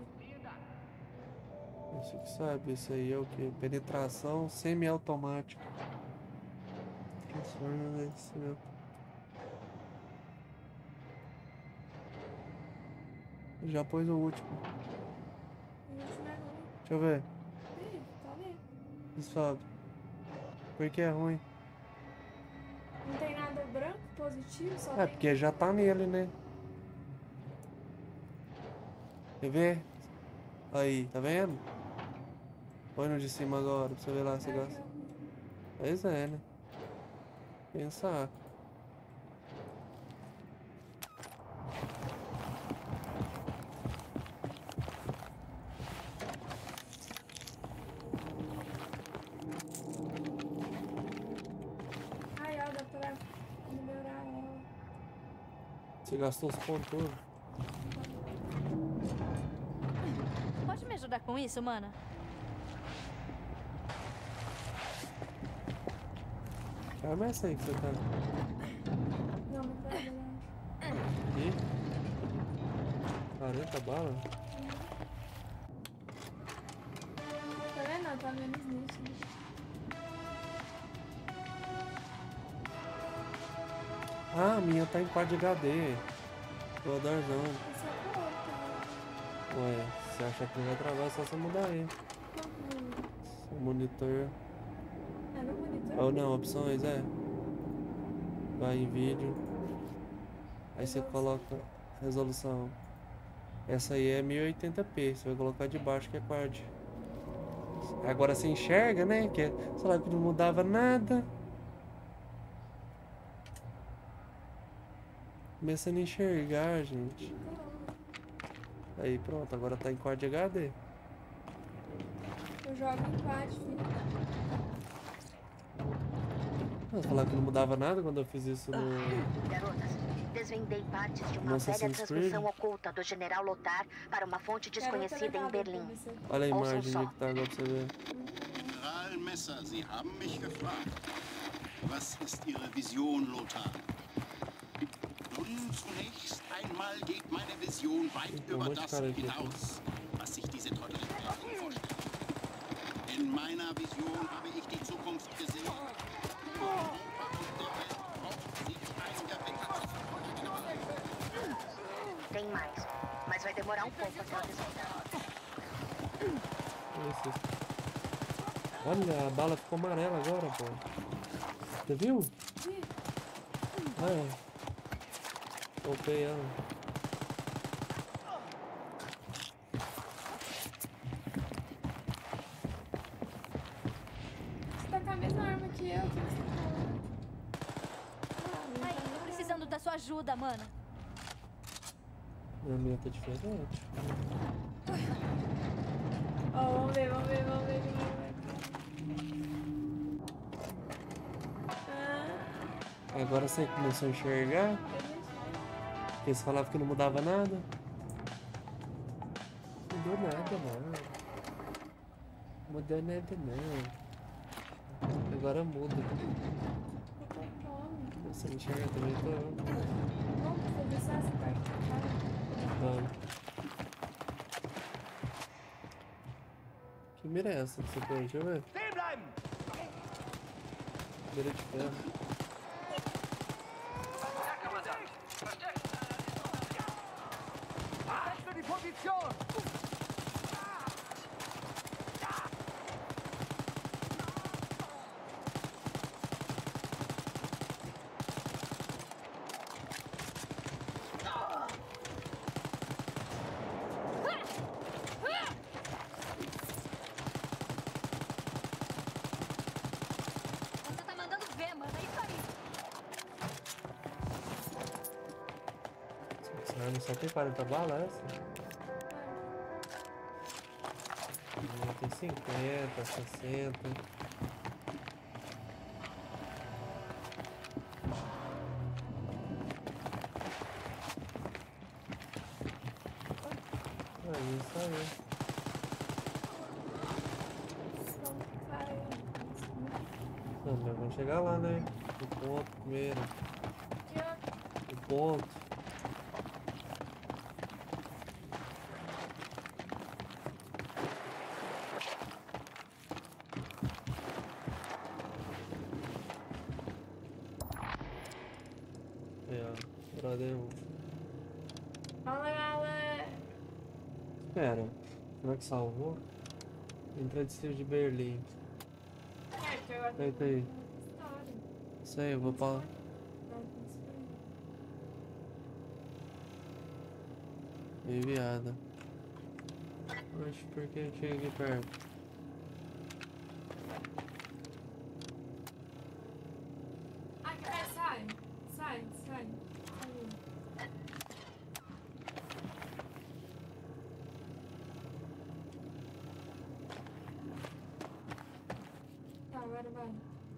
Você que sabe, esse aí é o quê? Penetração semiautomática. Transforma esse meu. Já pôs o último. O último é ruim. Deixa eu ver. Ih, tá ali. Sobe. Por que é ruim? Não tem nada branco, positivo, só É, tem... porque já tá nele, né? Quer ver? Aí, tá vendo? Põe no de cima agora, pra você ver lá se gosta. Pois é, né? Pensar. Ai, ó, dá pra melhorar ela. Você gastou os pontos todos. Pode me ajudar com isso, mana? Arma essa aí que você tá. Não, não pode, não. Ih. 40 balas? Tá vendo? Tá menos nítido. Ah, a minha tá em 4 de HD. Rodarzão. Esse é o outro. Ué, você acha que não vai travar, é só você mudar aí. O monitor. É no monitor? Ou não, opções, é. Vai em vídeo. Aí você coloca resolução. Essa aí é 1080p. Você vai colocar de baixo que é quad. Agora você enxerga, né? Que sei lá, que não mudava nada. Começando a enxergar, gente. Aí pronto, agora tá em quad HD. Eu jogo em quad, filho. Você falava que não mudava nada quando eu fiz isso no... Garotas, desvendei partes de uma No velha Assassin's transmissão Creed? oculta do General Lothar para uma fonte desconhecida em Berlim. Olha a Ouçam imagem só. aí que tá agora pra você ver. General Messer, Sie haben mich gefragt. Was ist Ihre Vision, Lothar? Nun, zunächst einmal geht meine Vision weit über das hinaus, was sich diese Trottel in Berlin vorstellen. In meiner Vision habe ich die Zukunft gesehen. Europa und der Welt braucht sich ein Gewinner. Tem mais, mas vai demorar um pouco até o resultado. Esse. Olha, a bala ficou amarela agora, pô. Você viu? Ah, é. Topei ela. Você tá com a mesma arma que eu, o que você tá falando? Ai, tô precisando da sua ajuda, mana. A minha tá diferente. Ó, vamos ver, vamos ver, vamos ver, vamos ver. Agora você começou a enxergar? Porque você falava que não mudava nada? Não mudou nada, não. Não mudou nada, não. Agora muda. Você enxerga também, tô. Vamos começar essa parte, cara. Vamos. Que mira é essa que você põe? Deixa eu ver. Mira de ferro. Position! Você tá mandando ver, mana. É isso aí. Essa arma só tem 40 balas, essa? Tem 50, 60. Isso aí. Não, mas vamos chegar lá, né? O ponto primeiro. O ponto. Brother. Fala, galera. Espera. Será que salvou? Entra de Steve de Berlim. É, porque agora Eita aí. história. Isso aí, eu vou pra... Enviada. Acho porque chega aqui perto. Sai. Sai. Tá, agora vai.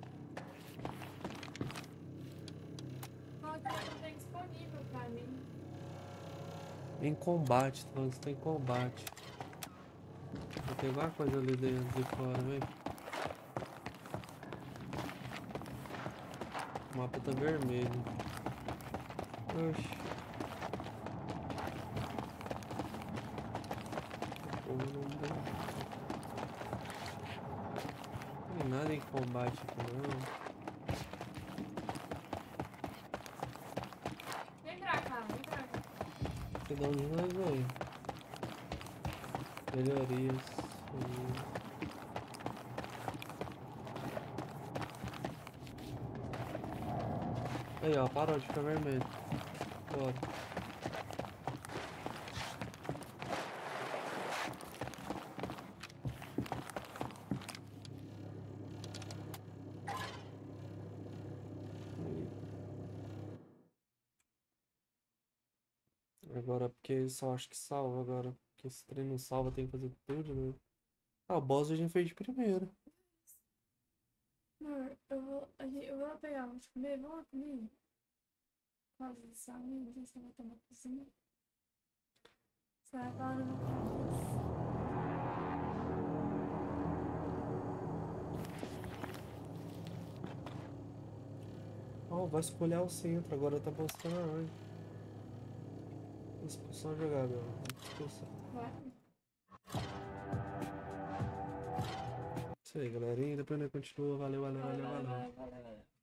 Qual que não tem disponível pra mim? Em combate, tá falando que tá em combate. Tem alguma coisa ali dentro de fora, vem. O mapa tá vermelho. Oxi. Não tem nada em combate aqui não. Vem pra cá. Sei de onde nós vem. Melhorias. Aí ó, parou de ficar vermelho. Bora. Agora, porque só acho que salva agora. Porque esse trem não salva, tem que fazer tudo, né? Ah, o boss a gente fez de primeira. Amor, eu vou pegar um de comer, vamos comigo? Quase de salme, não sei se eu vou tomar cozinha. Você vai falar no meu cabeça. Oh, vai escolher o centro, agora tá mostrando a ordem. Expulsão jogador. Expulsão. Vai. Isso aí, galerinha. Depois nós continua. Valeu.